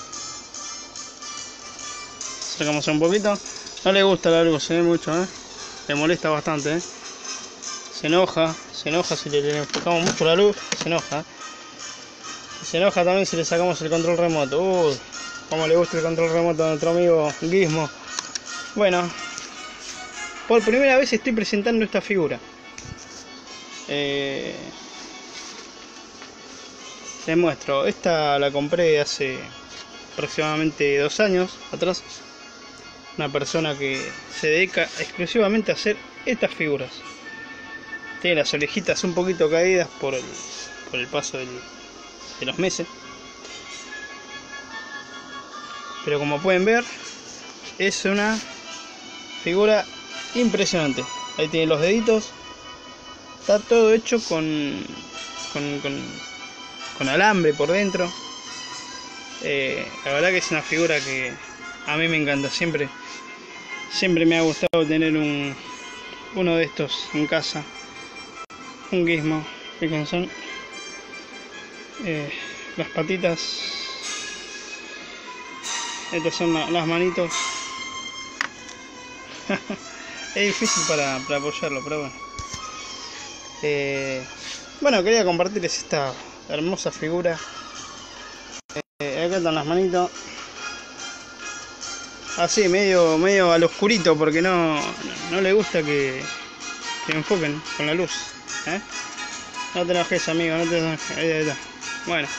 Sacamos un poquito. No le gusta la luz, se ve mucho, ¿eh? Le molesta bastante, ¿eh? Se enoja, se enoja si le, le enfocamos mucho la luz, se enoja. Se enoja también si le sacamos el control remoto. Uy, cómo le gusta el control remoto a nuestro amigo Gizmo. Bueno, por primera vez estoy presentando esta figura. Eh, les muestro, esta la compré hace aproximadamente dos años atrás. Una persona que se dedica exclusivamente a hacer estas figuras. Tiene las orejitas un poquito caídas por el, por el paso del, de los meses. Pero como pueden ver, es una figura impresionante. Ahí tiene los deditos. Está todo hecho con, con, con, con alambre por dentro. Eh, la verdad que es una figura que a mí me encanta. Siempre, siempre me ha gustado tener un, uno de estos en casa. Un Gizmo. Fíjense. Eh, las patitas. Estas son la, las manitos. Es difícil para, para apoyarlo, pero bueno. Eh, bueno, quería compartirles esta hermosa figura. Eh, acá están las manitos. Así, medio, medio al oscurito, porque no, no le gusta que, que enfoquen con la luz. ¿eh? No te enojes, amigo, no te enojes. Ahí, ahí está. Bueno.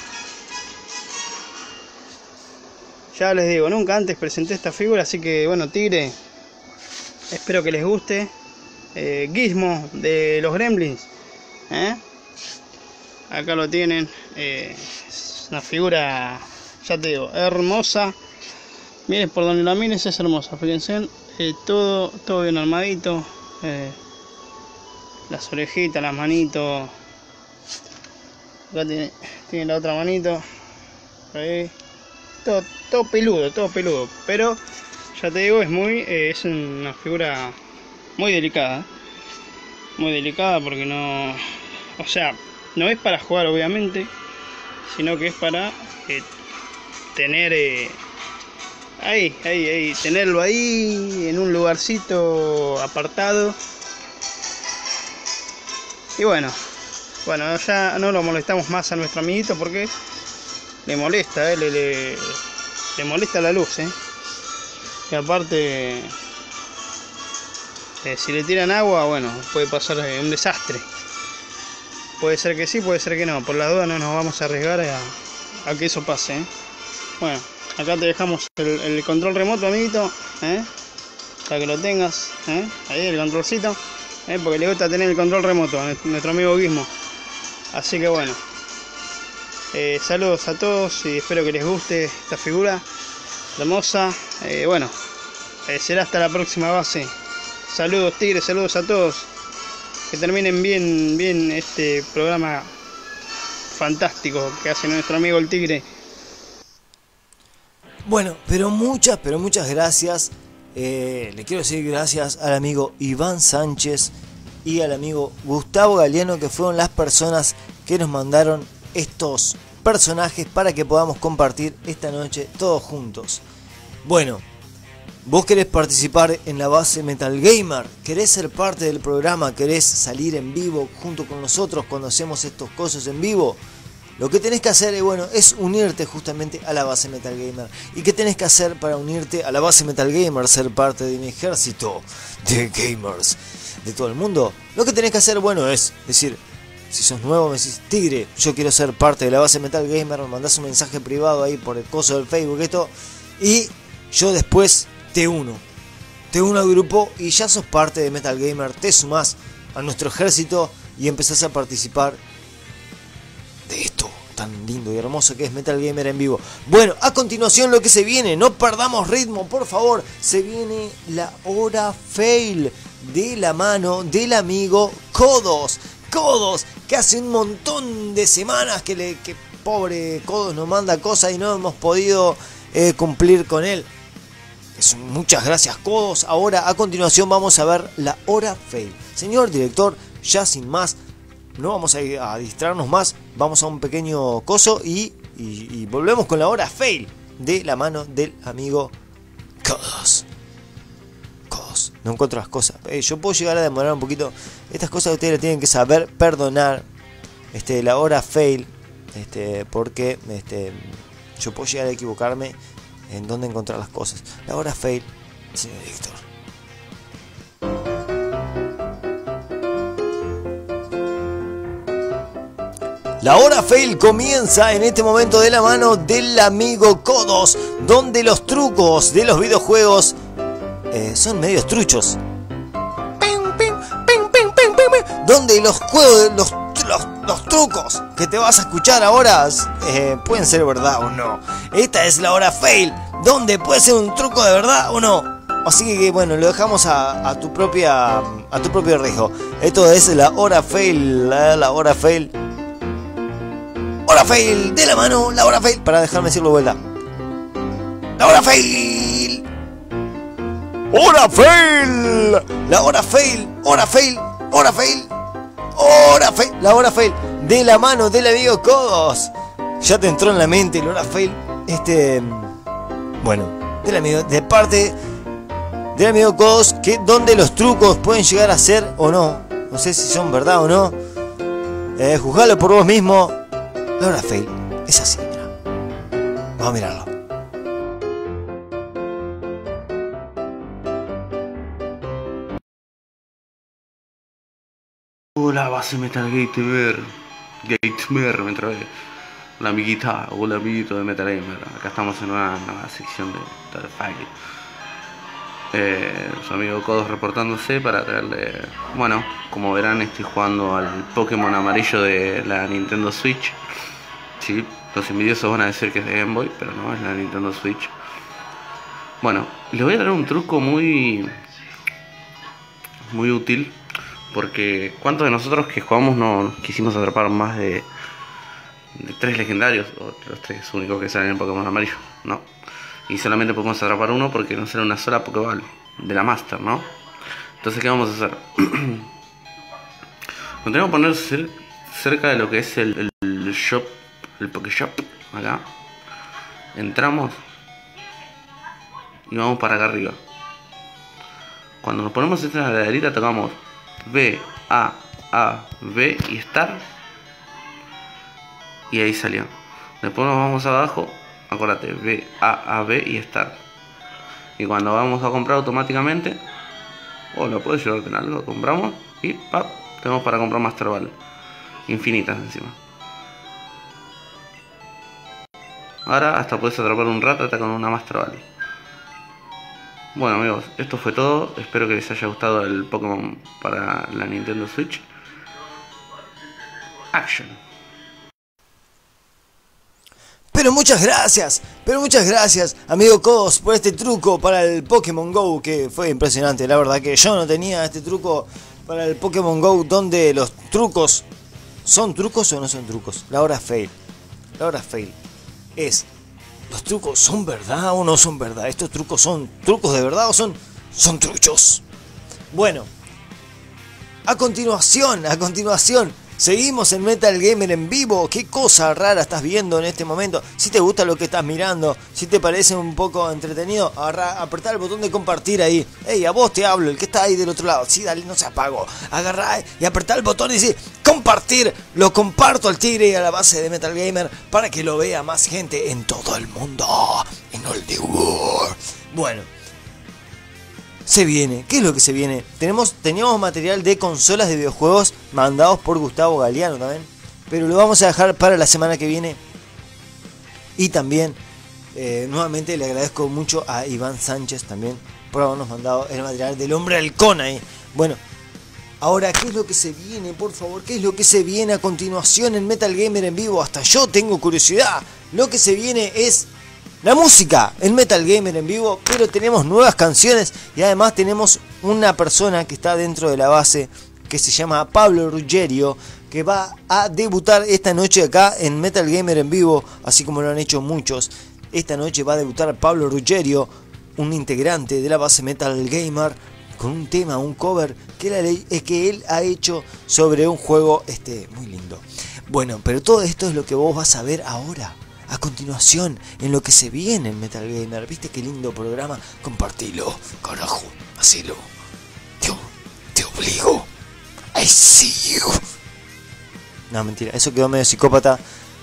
Ya les digo, nunca antes presenté esta figura, así que bueno, Tigre, espero que les guste. Eh, Gizmo de los Gremlins. ¿eh? Acá lo tienen. Eh, es una figura, ya te digo, hermosa. Miren por donde la mires, es hermosa. Fíjense, eh, todo, todo bien armadito. Eh, las orejitas, las manitos. Acá tiene, tiene la otra manito. Ahí. Todo, todo peludo, todo peludo. Pero ya te digo, es muy, eh, es una figura muy delicada. Muy delicada porque no, o sea, no es para jugar obviamente, sino que es para eh, tener eh, ahí, ahí, ahí, tenerlo ahí en un lugarcito apartado. Y bueno, bueno, ya no lo molestamos más a nuestro amiguito porque le molesta, eh, le, le, le molesta la luz, eh. Y aparte, eh, si le tiran agua, bueno, puede pasar eh, un desastre. Puede ser que sí, puede ser que no. Por la duda no nos vamos a arriesgar a, a que eso pase, ¿eh? Bueno, acá te dejamos el, el control remoto, amiguito, ¿eh? Para que lo tengas, ¿eh? Ahí el controlcito, ¿eh? Porque le gusta tener el control remoto a nuestro amigo Gizmo. Así que bueno, eh, saludos a todos y espero que les guste esta figura hermosa. Eh, bueno, eh, será hasta la próxima base. Saludos, Tigres, saludos a todos. Que terminen bien, bien este programa fantástico que hace nuestro amigo el Tigre. Bueno, pero muchas, pero muchas gracias. Eh, le quiero decir gracias al amigo Iván Sánchez y al amigo Gustavo Galeano, que fueron las personas que nos mandaron estos personajes para que podamos compartir esta noche todos juntos. Bueno, vos querés participar en la base Metal Gamer, querés ser parte del programa, querés salir en vivo junto con nosotros cuando hacemos estos cosas en vivo. Lo que tenés que hacer es, bueno, es unirte justamente a la base Metal Gamer. ¿Y qué tenés que hacer para unirte a la base Metal Gamer? Ser parte de mi ejército de gamers de todo el mundo. Lo que tenés que hacer, bueno, es decir, si sos nuevo me decís, Tigre, yo quiero ser parte de la base Metal Gamer, me mandás un mensaje privado ahí por el coso del Facebook, esto, y yo después te uno. Te uno al grupo y ya sos parte de Metal Gamer, te sumás a nuestro ejército y empezás a participar de esto tan lindo y hermoso que es Metal Gamer en vivo. Bueno, a continuación lo que se viene, no perdamos ritmo, por favor. Se viene la hora fail de la mano del amigo Codos. Codos, que hace un montón de semanas que, le, que pobre Codos nos manda cosas y no hemos podido eh, cumplir con él. Es, muchas gracias, Codos. Ahora, a continuación, vamos a ver la hora fail. Señor director, ya sin más, no vamos a, a distraernos más, vamos a un pequeño coso y, y, y volvemos con la hora fail de la mano del amigo Codos. Codos, no encuentro las cosas. Eh, yo puedo llegar a demorar un poquito. Estas cosas ustedes le tienen que saber perdonar. Este, la hora fail, este, porque este, yo puedo llegar a equivocarme en dónde encontrar las cosas. La hora fail, señor director. La hora fail comienza en este momento de la mano del amigo Codos. donde los trucos de los videojuegos eh, son medios truchos. Donde los juegos, los, los, los trucos que te vas a escuchar ahora eh, pueden ser verdad o no. Esta es la hora fail, donde puede ser un truco de verdad o no. Así que bueno, lo dejamos a, a tu propia a tu propio riesgo. Esto es la hora fail, la, la hora fail. Hora fail de la mano, la hora fail. Para dejarme decirlo de vuelta. La hora fail. Hora fail. La hora fail, hora fail, hora fail. Hora fail, la hora fail de la mano del amigo Codos. Ya te entró en la mente la hora fail. Este, bueno, del amigo, de parte del amigo Codos, que donde los trucos pueden llegar a ser o no. No sé si son verdad o no. Eh, juzgalo por vos mismo. La hora fail es así, mira. Vamos a mirarlo. Hola, base Metal Gamer. Gamer, me trabé. Hola, amiguita. Hola, amiguito de Metal Gamer. Acá estamos en una nueva sección de Metal Fail. Eh, su amigo Codos reportándose para traerle. Bueno, como verán, estoy jugando al Pokémon amarillo de la Nintendo Switch. Sí, los envidiosos van a decir que es de Game Boy, pero no, es la Nintendo Switch. Bueno, les voy a dar un truco muy muy útil, porque ¿cuántos de nosotros que jugamos no quisimos atrapar más de, de tres legendarios, o los tres únicos que salen en Pokémon amarillo, ¿no? Y solamente podemos atrapar uno porque no sale una sola Pokéball de la Master, ¿no? Entonces, ¿qué vamos a hacer? Nos tenemos que poner cer cerca de lo que es el, el shop, el Pokéshop, acá. Entramos y vamos para acá arriba. Cuando nos ponemos esta laderita, tocamos B, A, A, B y Start. Y ahí salió. Después nos vamos abajo. Acuérdate, B, A, A, B y Start. Y cuando vamos a comprar automáticamente, o lo puedes llevarte en algo, compramos y ¡pap! Tenemos para comprar Master Ball. Infinitas encima. Ahora hasta puedes atrapar un Rattata con una Master Ball. Bueno, amigos, esto fue todo. Espero que les haya gustado el Pokémon para la Nintendo Switch. Action. Pero muchas gracias, pero muchas gracias, amigo Codos, por este truco para el Pokémon Go, que fue impresionante. La verdad que yo no tenía este truco para el Pokémon Go, donde los trucos son trucos o no son trucos. La hora fail, la hora fail es: ¿los trucos son verdad o no son verdad? ¿Estos trucos son trucos de verdad o son, son truchos? Bueno, a continuación, a continuación, seguimos en Metal Gamer en vivo. ¿Qué cosa rara estás viendo en este momento? Si te gusta lo que estás mirando, si te parece un poco entretenido, agarrá, apretá el botón de compartir ahí. Ey, a vos te hablo, el que está ahí del otro lado. Sí, dale, no se apagó. Agarrá y apretá el botón y dice compartir. Lo comparto al tigre y a la base de Metal Gamer para que lo vea más gente en todo el mundo. En all the world. Bueno, se viene. ¿Qué es lo que se viene? Tenemos, teníamos material de consolas de videojuegos mandados por Gustavo Galeano también, pero lo vamos a dejar para la semana que viene. Y también, eh, nuevamente le agradezco mucho a Iván Sánchez también por habernos mandado el material del Hombre Halcón ahí. Bueno, ahora, ¿qué es lo que se viene? Por favor, ¿qué es lo que se viene a continuación en Metal Gamer en vivo? Hasta yo tengo curiosidad. Lo que se viene es la música en Metal Gamer en vivo, pero tenemos nuevas canciones y además tenemos una persona que está dentro de la base que se llama Pablo Ruggerio, que va a debutar esta noche acá en Metal Gamer en vivo, así como lo han hecho muchos. Esta noche va a debutar Pablo Ruggerio, un integrante de la base Metal Gamer, con un tema, un cover que, la, que él ha hecho sobre un juego este, muy lindo. Bueno, pero todo esto es lo que vos vas a ver ahora. A continuación, en lo que se viene en Metal Gamer. ¿Viste qué lindo programa? Compartilo, carajo, hacelo. Yo te obligo. I see you. No, mentira, eso quedó medio psicópata.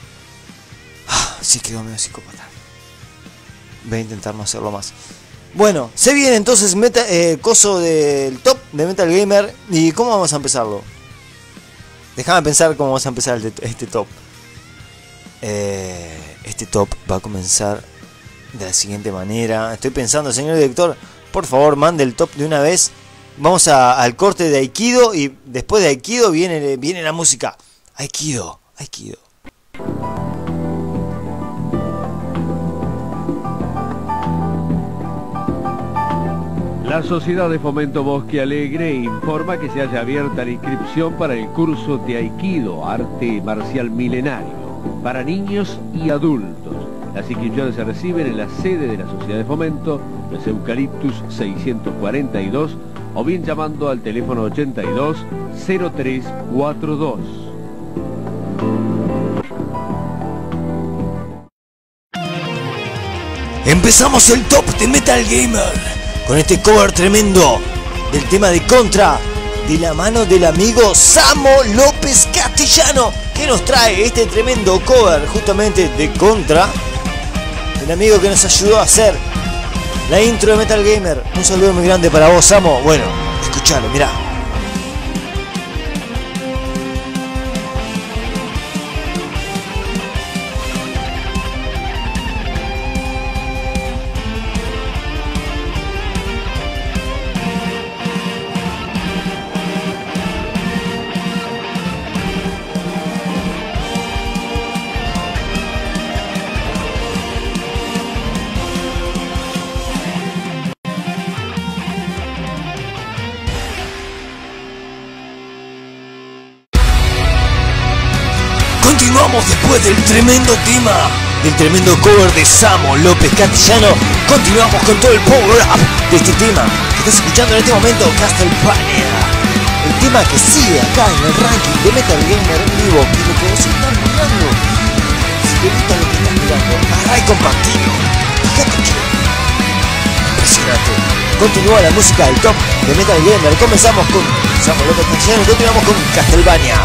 Ah, sí quedó medio psicópata. Voy a intentar no hacerlo más. Bueno, se viene entonces meta, eh, coso del top de Metal Gamer. ¿Y cómo vamos a empezarlo? Déjame pensar cómo vamos a empezar este, este top. Eh, este top va a comenzar de la siguiente manera. Estoy pensando, señor director, por favor, mande el top de una vez. Vamos a, al corte de Aikido y después de Aikido viene, viene la música. Aikido, Aikido. La Sociedad de Fomento Bosque Alegre informa que se haya abierta la inscripción para el curso de Aikido, arte marcial milenario, para niños y adultos. Las inscripciones se reciben en la sede de la Sociedad de Fomento, los Eucaliptus seiscientos cuarenta y dos, o bien llamando al teléfono ochenta y dos cero tres cuarenta y dos. Empezamos el top de Metal Gamer con este cover tremendo del tema de Contra, de la mano del amigo Samo López Castellano, que nos trae este tremendo cover justamente de Contra, el amigo que nos ayudó a hacer la intro de Metal Gamer. Un saludo muy grande para vos, Samo. Bueno, escuchalo, mirá. Continuamos después del tremendo tema, del tremendo cover de Samo López Castellano. Continuamos con todo el power up de este tema que estás escuchando en este momento, Castlevania. El tema que sigue acá en el ranking de Metal Gamer en vivo, que es lo que vos estás mirando. Si te gusta lo que estás mirando, agarrá y compartilo. Fíjate que impresionante. Continúa la música del top de Metal Gamer. Comenzamos con Samo López Castellano y continuamos con Castlevania.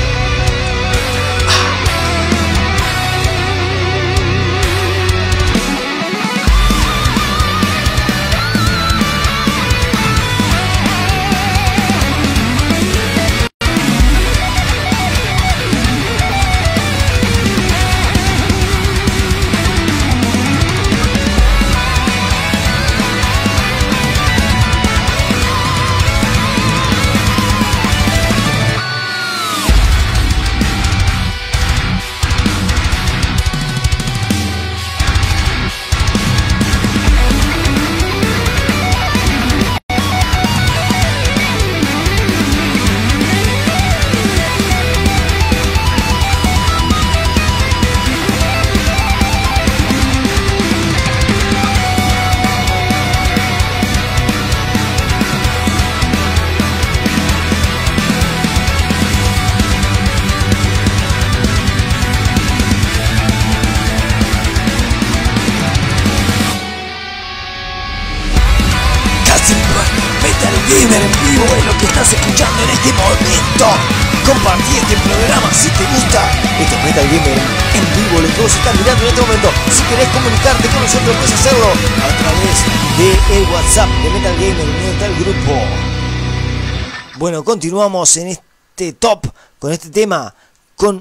Gamer en vivo es lo que estás escuchando en este momento. Compartí este programa si te gusta. Esto es Metal Gamer en vivo, lo que vos estás mirando en este momento. Si querés comunicarte con nosotros, puedes hacerlo a través del WhatsApp de Metal Gamer, unido al grupo. Bueno, continuamos en este top con este tema con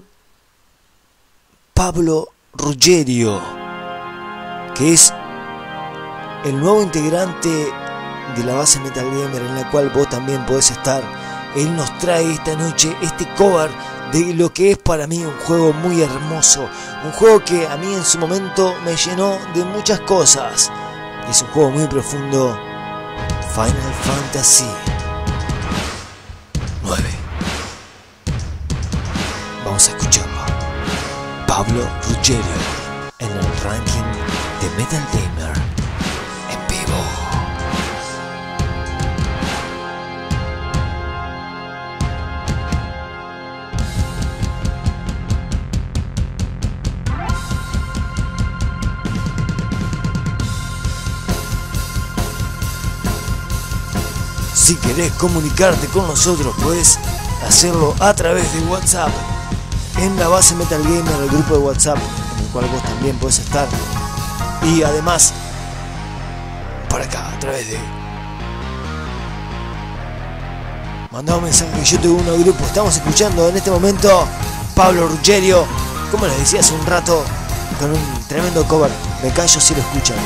Pablo Ruggerio, que es el nuevo integrante de la base Metal Gamer, en la cual vos también podés estar. Él nos trae esta noche este cover de lo que es para mí un juego muy hermoso, un juego que a mí en su momento me llenó de muchas cosas. Es un juego muy profundo, Final Fantasy nueve. Vamos a escucharlo. Pablo Ruggerio en el ranking de Metal Gamer en vivo. Si querés comunicarte con nosotros, puedes hacerlo a través de WhatsApp en la base Metal Gamer, el grupo de WhatsApp en el cual vos también podés estar, y además por acá a través de mandá un mensaje que yo te uno al grupo. Estamos escuchando en este momento Pablo Ruggerio, como les decía hace un rato, con un tremendo cover Me callo si lo escuchan.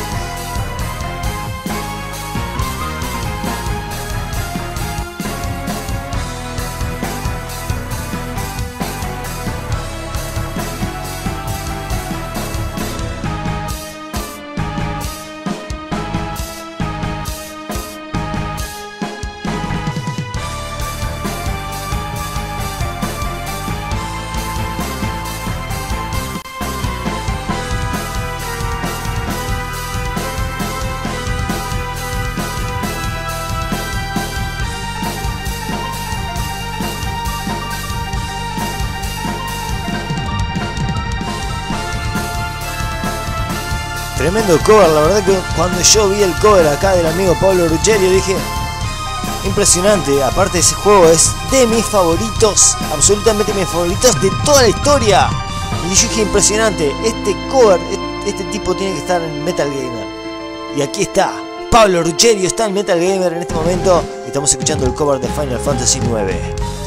Tremendo cover, la verdad que cuando yo vi el cover acá del amigo Pablo Ruggiero dije, impresionante, aparte ese juego es de mis favoritos, absolutamente mis favoritos de toda la historia. Y yo dije, impresionante, este cover, este tipo tiene que estar en Metal Gamer. Y aquí está, Pablo Ruggiero está en Metal Gamer en este momento y estamos escuchando el cover de Final Fantasy nueve.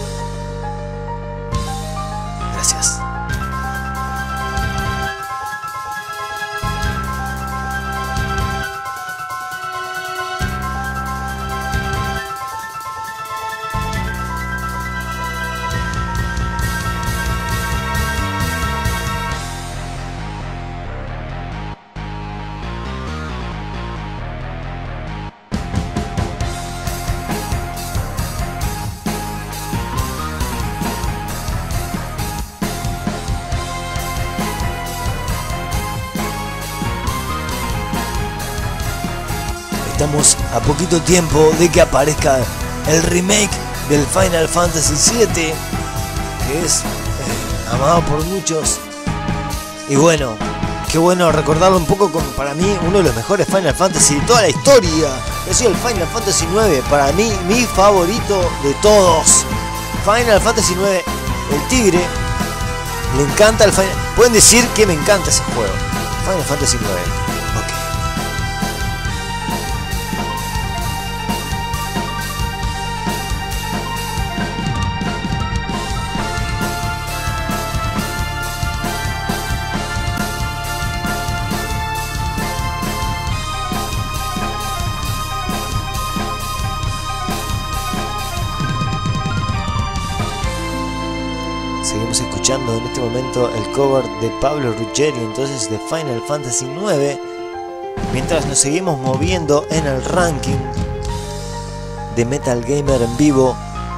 Gracias. Estamos a poquito tiempo de que aparezca el remake del Final Fantasy siete, que es eh, amado por muchos. Y bueno, qué bueno recordarlo un poco como para mí uno de los mejores Final Fantasy de toda la historia. Ha sido el Final Fantasy nueve, para mí mi favorito de todos. Final Fantasy nueve, el tigre, le encanta el Final. Pueden decir que me encanta ese juego, Final Fantasy nueve. Seguimos escuchando en este momento el cover de Pablo Ruggiero, entonces de Final Fantasy nueve, mientras nos seguimos moviendo en el ranking de Metal Gamer en vivo.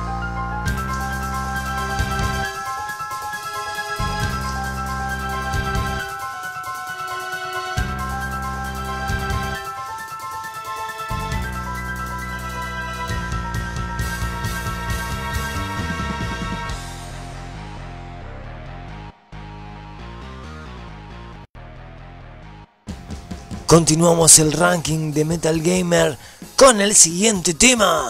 Continuamos el ranking de Metal Gamer con el siguiente tema.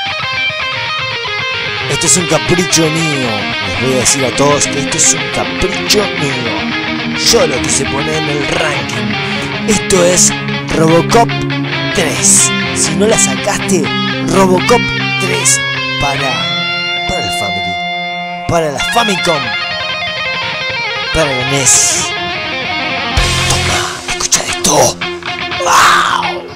Esto es un capricho mío. Les voy a decir a todos que esto es un capricho mío. Yo lo que se pone en el ranking. Esto es Robocop tres. Si no la sacaste, Robocop tres para, para el Family, para la Famicom, para la N E S. Toma, escucha esto. ¡Wow!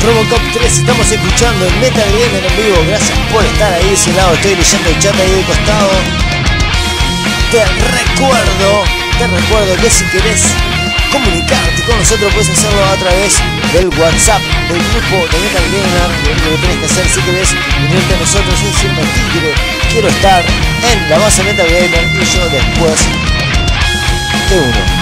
Robocop tres estamos escuchando en Metal Gamer en vivo. Gracias por estar ahí de ese lado. Estoy leyendo el chat ahí de costado. Te recuerdo, te recuerdo que si querés comunicarte con nosotros puedes hacerlo a través del WhatsApp del grupo de Metal Gamer. Lo único que tenés que hacer si querés unirte a nosotros es decirme Tigre, quiero estar en la base Metal Gamer y yo después te uno.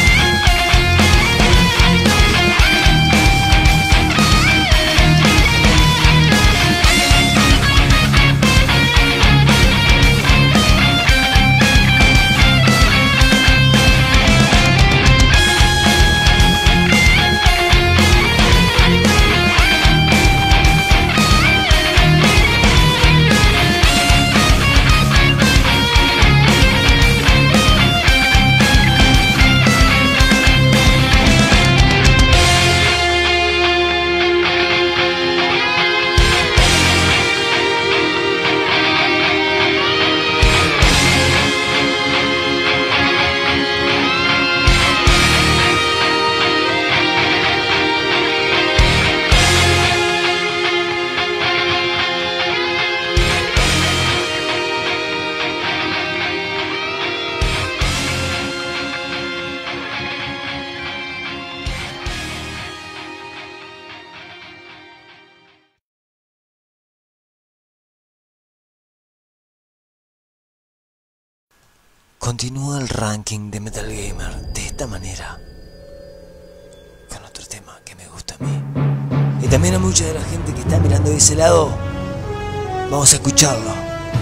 Continúa el ranking de Metal Gamer de esta manera, con otro tema que me gusta a mí y también a mucha de la gente que está mirando de ese lado. Vamos a escucharlo.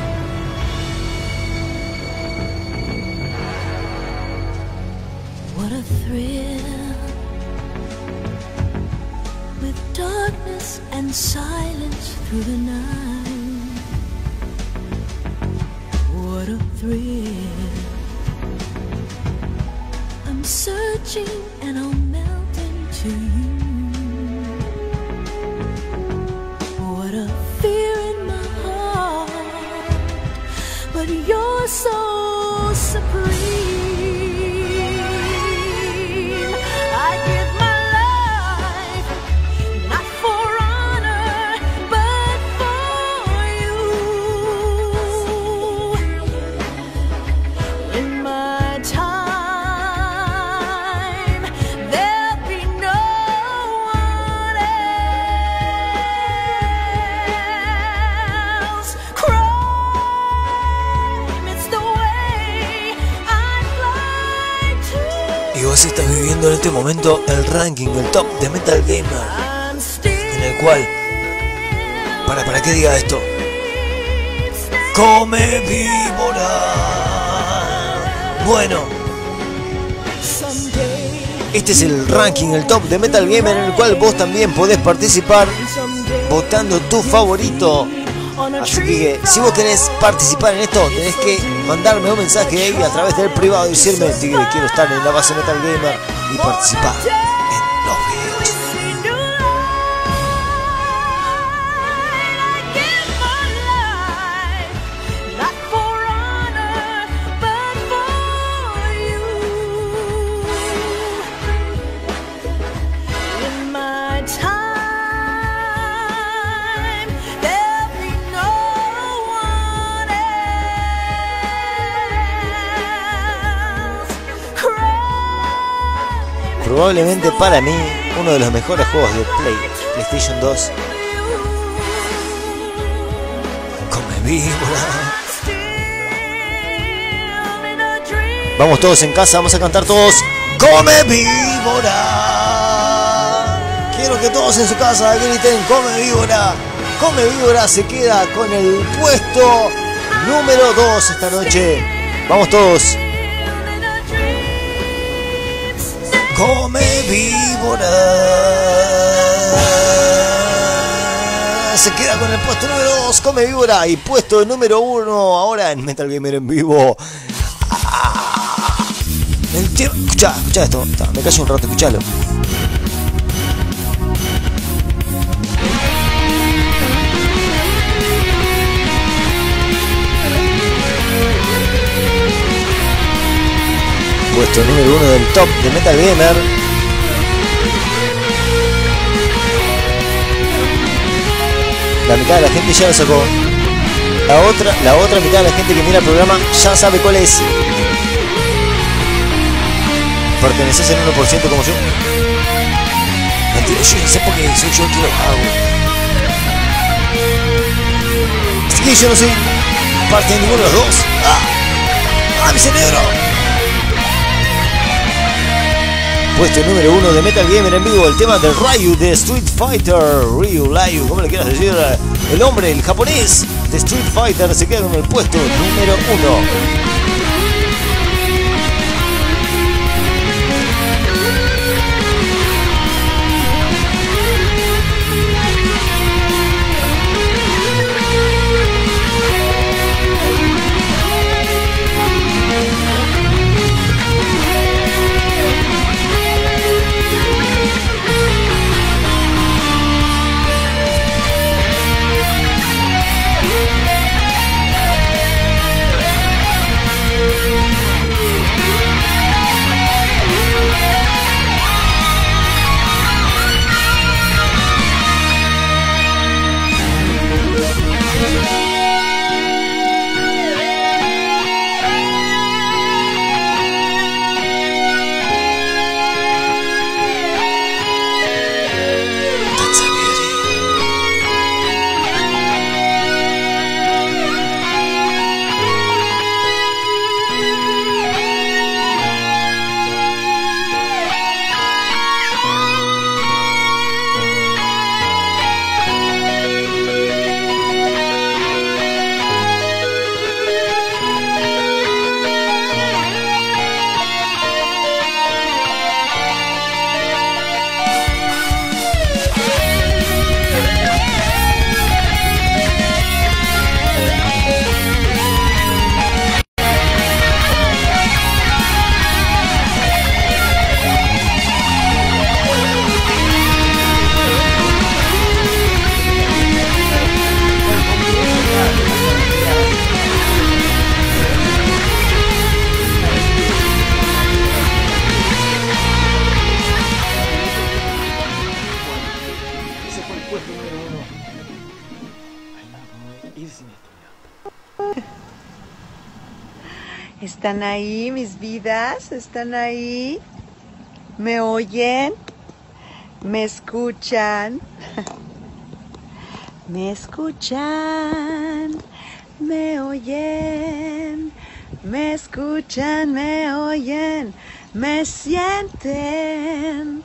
What a thrill, with darkness and silence through the night. What a thrill, I'm searching and I'll melt into you. What a fear in my heart, but you're so supreme. I give my life, not for honor, but for you. In my time, there'll be no one else. Crime, it's the way I'd like to. Y vos estás viviendo en este momento el ranking, el top de Metal Gamer, en el cual, para, para que diga esto, come víbora. Bueno, este es el ranking, el top de Metal Gamer, en el cual vos también podés participar votando tu favorito. Así que si vos querés participar en esto, tenés que mandarme un mensaje ahí a través del privado y decirme: Tigre, quiero estar en la base Metal Gamer y participar en los videos. Not for honor, but for you. In my time, there'll be no one else. Crime, Probablemente para mí uno de los mejores juegos de Play, PlayStation dos. Come víbora. Vamos todos en casa, vamos a cantar todos Come víbora. Quiero que todos en su casa griten Come víbora. Come víbora se queda con el puesto número dos esta noche. Vamos todos. Come víbora. Se queda con el puesto número dos, Come víbora. Y puesto número uno ahora en Metal Gamer en vivo. El tío, escuchá, escuchá esto. Ta, me callo un rato, escuchalo. Puesto número uno del top de Metal Gamer. La mitad de la gente ya lo sacó. La otra, la otra mitad de la gente que mira el programa ya sabe cuál es. ¿Perteneces al uno por ciento como yo? Mentira, yo no sé por qué soy yo el que lo hago. Así que yo no soy parte de ninguno de los dos. ¡Ah! ¡Ah, mi cerebro! Puesto número uno de Metal Gamer en vivo, el tema de Ryu de Street Fighter. Ryu, Ryu, como le quieras decir, el hombre, el japonés de Street Fighter se queda con el puesto número uno. ¿Están ahí mis vidas? ¿Están ahí? ¿Me oyen? ¿Me escuchan? ¿Me escuchan? ¿Me oyen? ¿Me escuchan? ¿Me oyen? ¿Me sienten?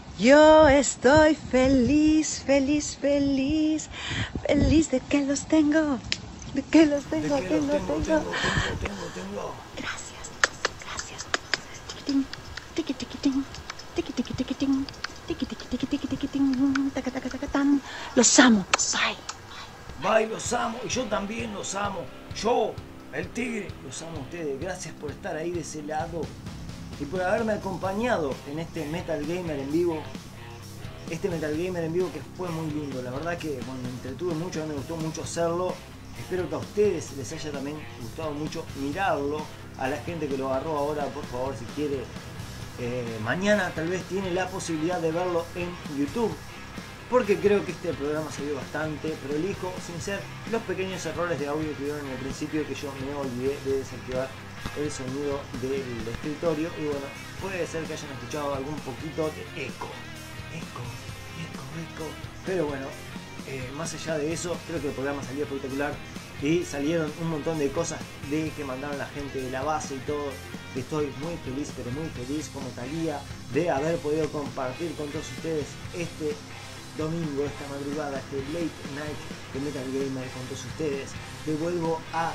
Yo estoy feliz, feliz, feliz, feliz de que los tengo. ¿De qué los tengo? ¿De qué tengo, los tengo, tengo, tengo, tengo, tengo, tengo. Gracias, gracias. Tiquitín, tiqui, tiquitín, tiqui, tiqui, tiquitín, tiqui, tiqui, tiqui, tiqui, tiquitín, taca, taca, taca, tan. Los amo. Bye. Bye, los amo. Y yo también los amo. Yo, el tigre, los amo a ustedes. Gracias por estar ahí de ese lado y por haberme acompañado en este Metal Gamer en vivo. Este Metal Gamer en vivo que fue muy lindo. La verdad que bueno, me entretuve mucho, a mí me gustó mucho hacerlo. Espero que a ustedes les haya también gustado mucho mirarlo. A la gente que lo agarró ahora, por favor, si quiere, eh, mañana tal vez tiene la posibilidad de verlo en YouTube. Porque creo que este programa se vio bastante prolijo, sin ser los pequeños errores de audio que vieron en el principio, que yo me olvidé de desactivar el sonido del escritorio. Y bueno, puede ser que hayan escuchado algún poquito de eco. Eco, eco, eco. Pero bueno. Eh, más allá de eso, creo que el programa salió espectacular y salieron un montón de cosas de que mandaron la gente de la base y todo. Estoy muy feliz, pero muy feliz como Talía de haber podido compartir con todos ustedes este domingo, esta madrugada, este late night de Metal Gamer con todos ustedes. Te vuelvo a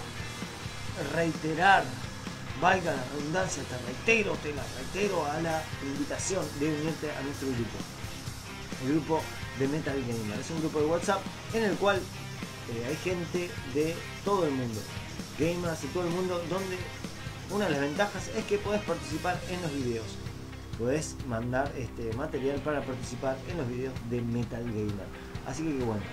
reiterar, valga la redundancia, te reitero, te la reitero a la invitación de unirte a nuestro grupo. El grupo de Metal Gamer. Es un grupo de WhatsApp en el cual eh, hay gente de todo el mundo, gamers de todo el mundo, donde una de las ventajas es que puedes participar en los videos. Puedes mandar este material para participar en los videos de Metal Gamer. Así que, que bueno,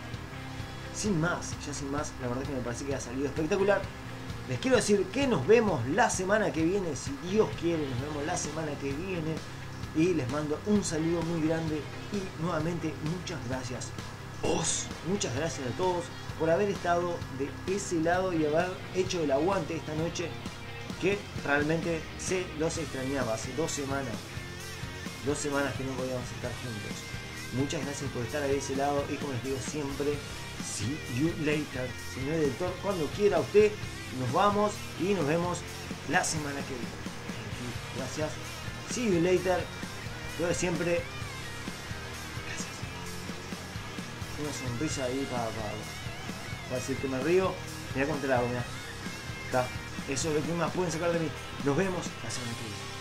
sin más, ya sin más, la verdad que me parece que ha salido espectacular. Les quiero decir que nos vemos la semana que viene, si Dios quiere, nos vemos la semana que viene. Y les mando un saludo muy grande y nuevamente muchas gracias os. Muchas gracias a todos por haber estado de ese lado y haber hecho el aguante esta noche, que realmente se los extrañaba. Hace dos semanas, dos semanas que no podíamos estar juntos. Muchas gracias por estar de ese lado y como les digo siempre, see you later. Señor director, cuando quiera usted, nos vamos y nos vemos la semana que viene. Gracias. See you later. Lo de siempre. Gracias. Una sonrisa ahí para, para, para decir que me río. Mirá cómo te la hago, mirá. Está. Eso es lo que más pueden sacar de mí. Nos vemos la semana que viene.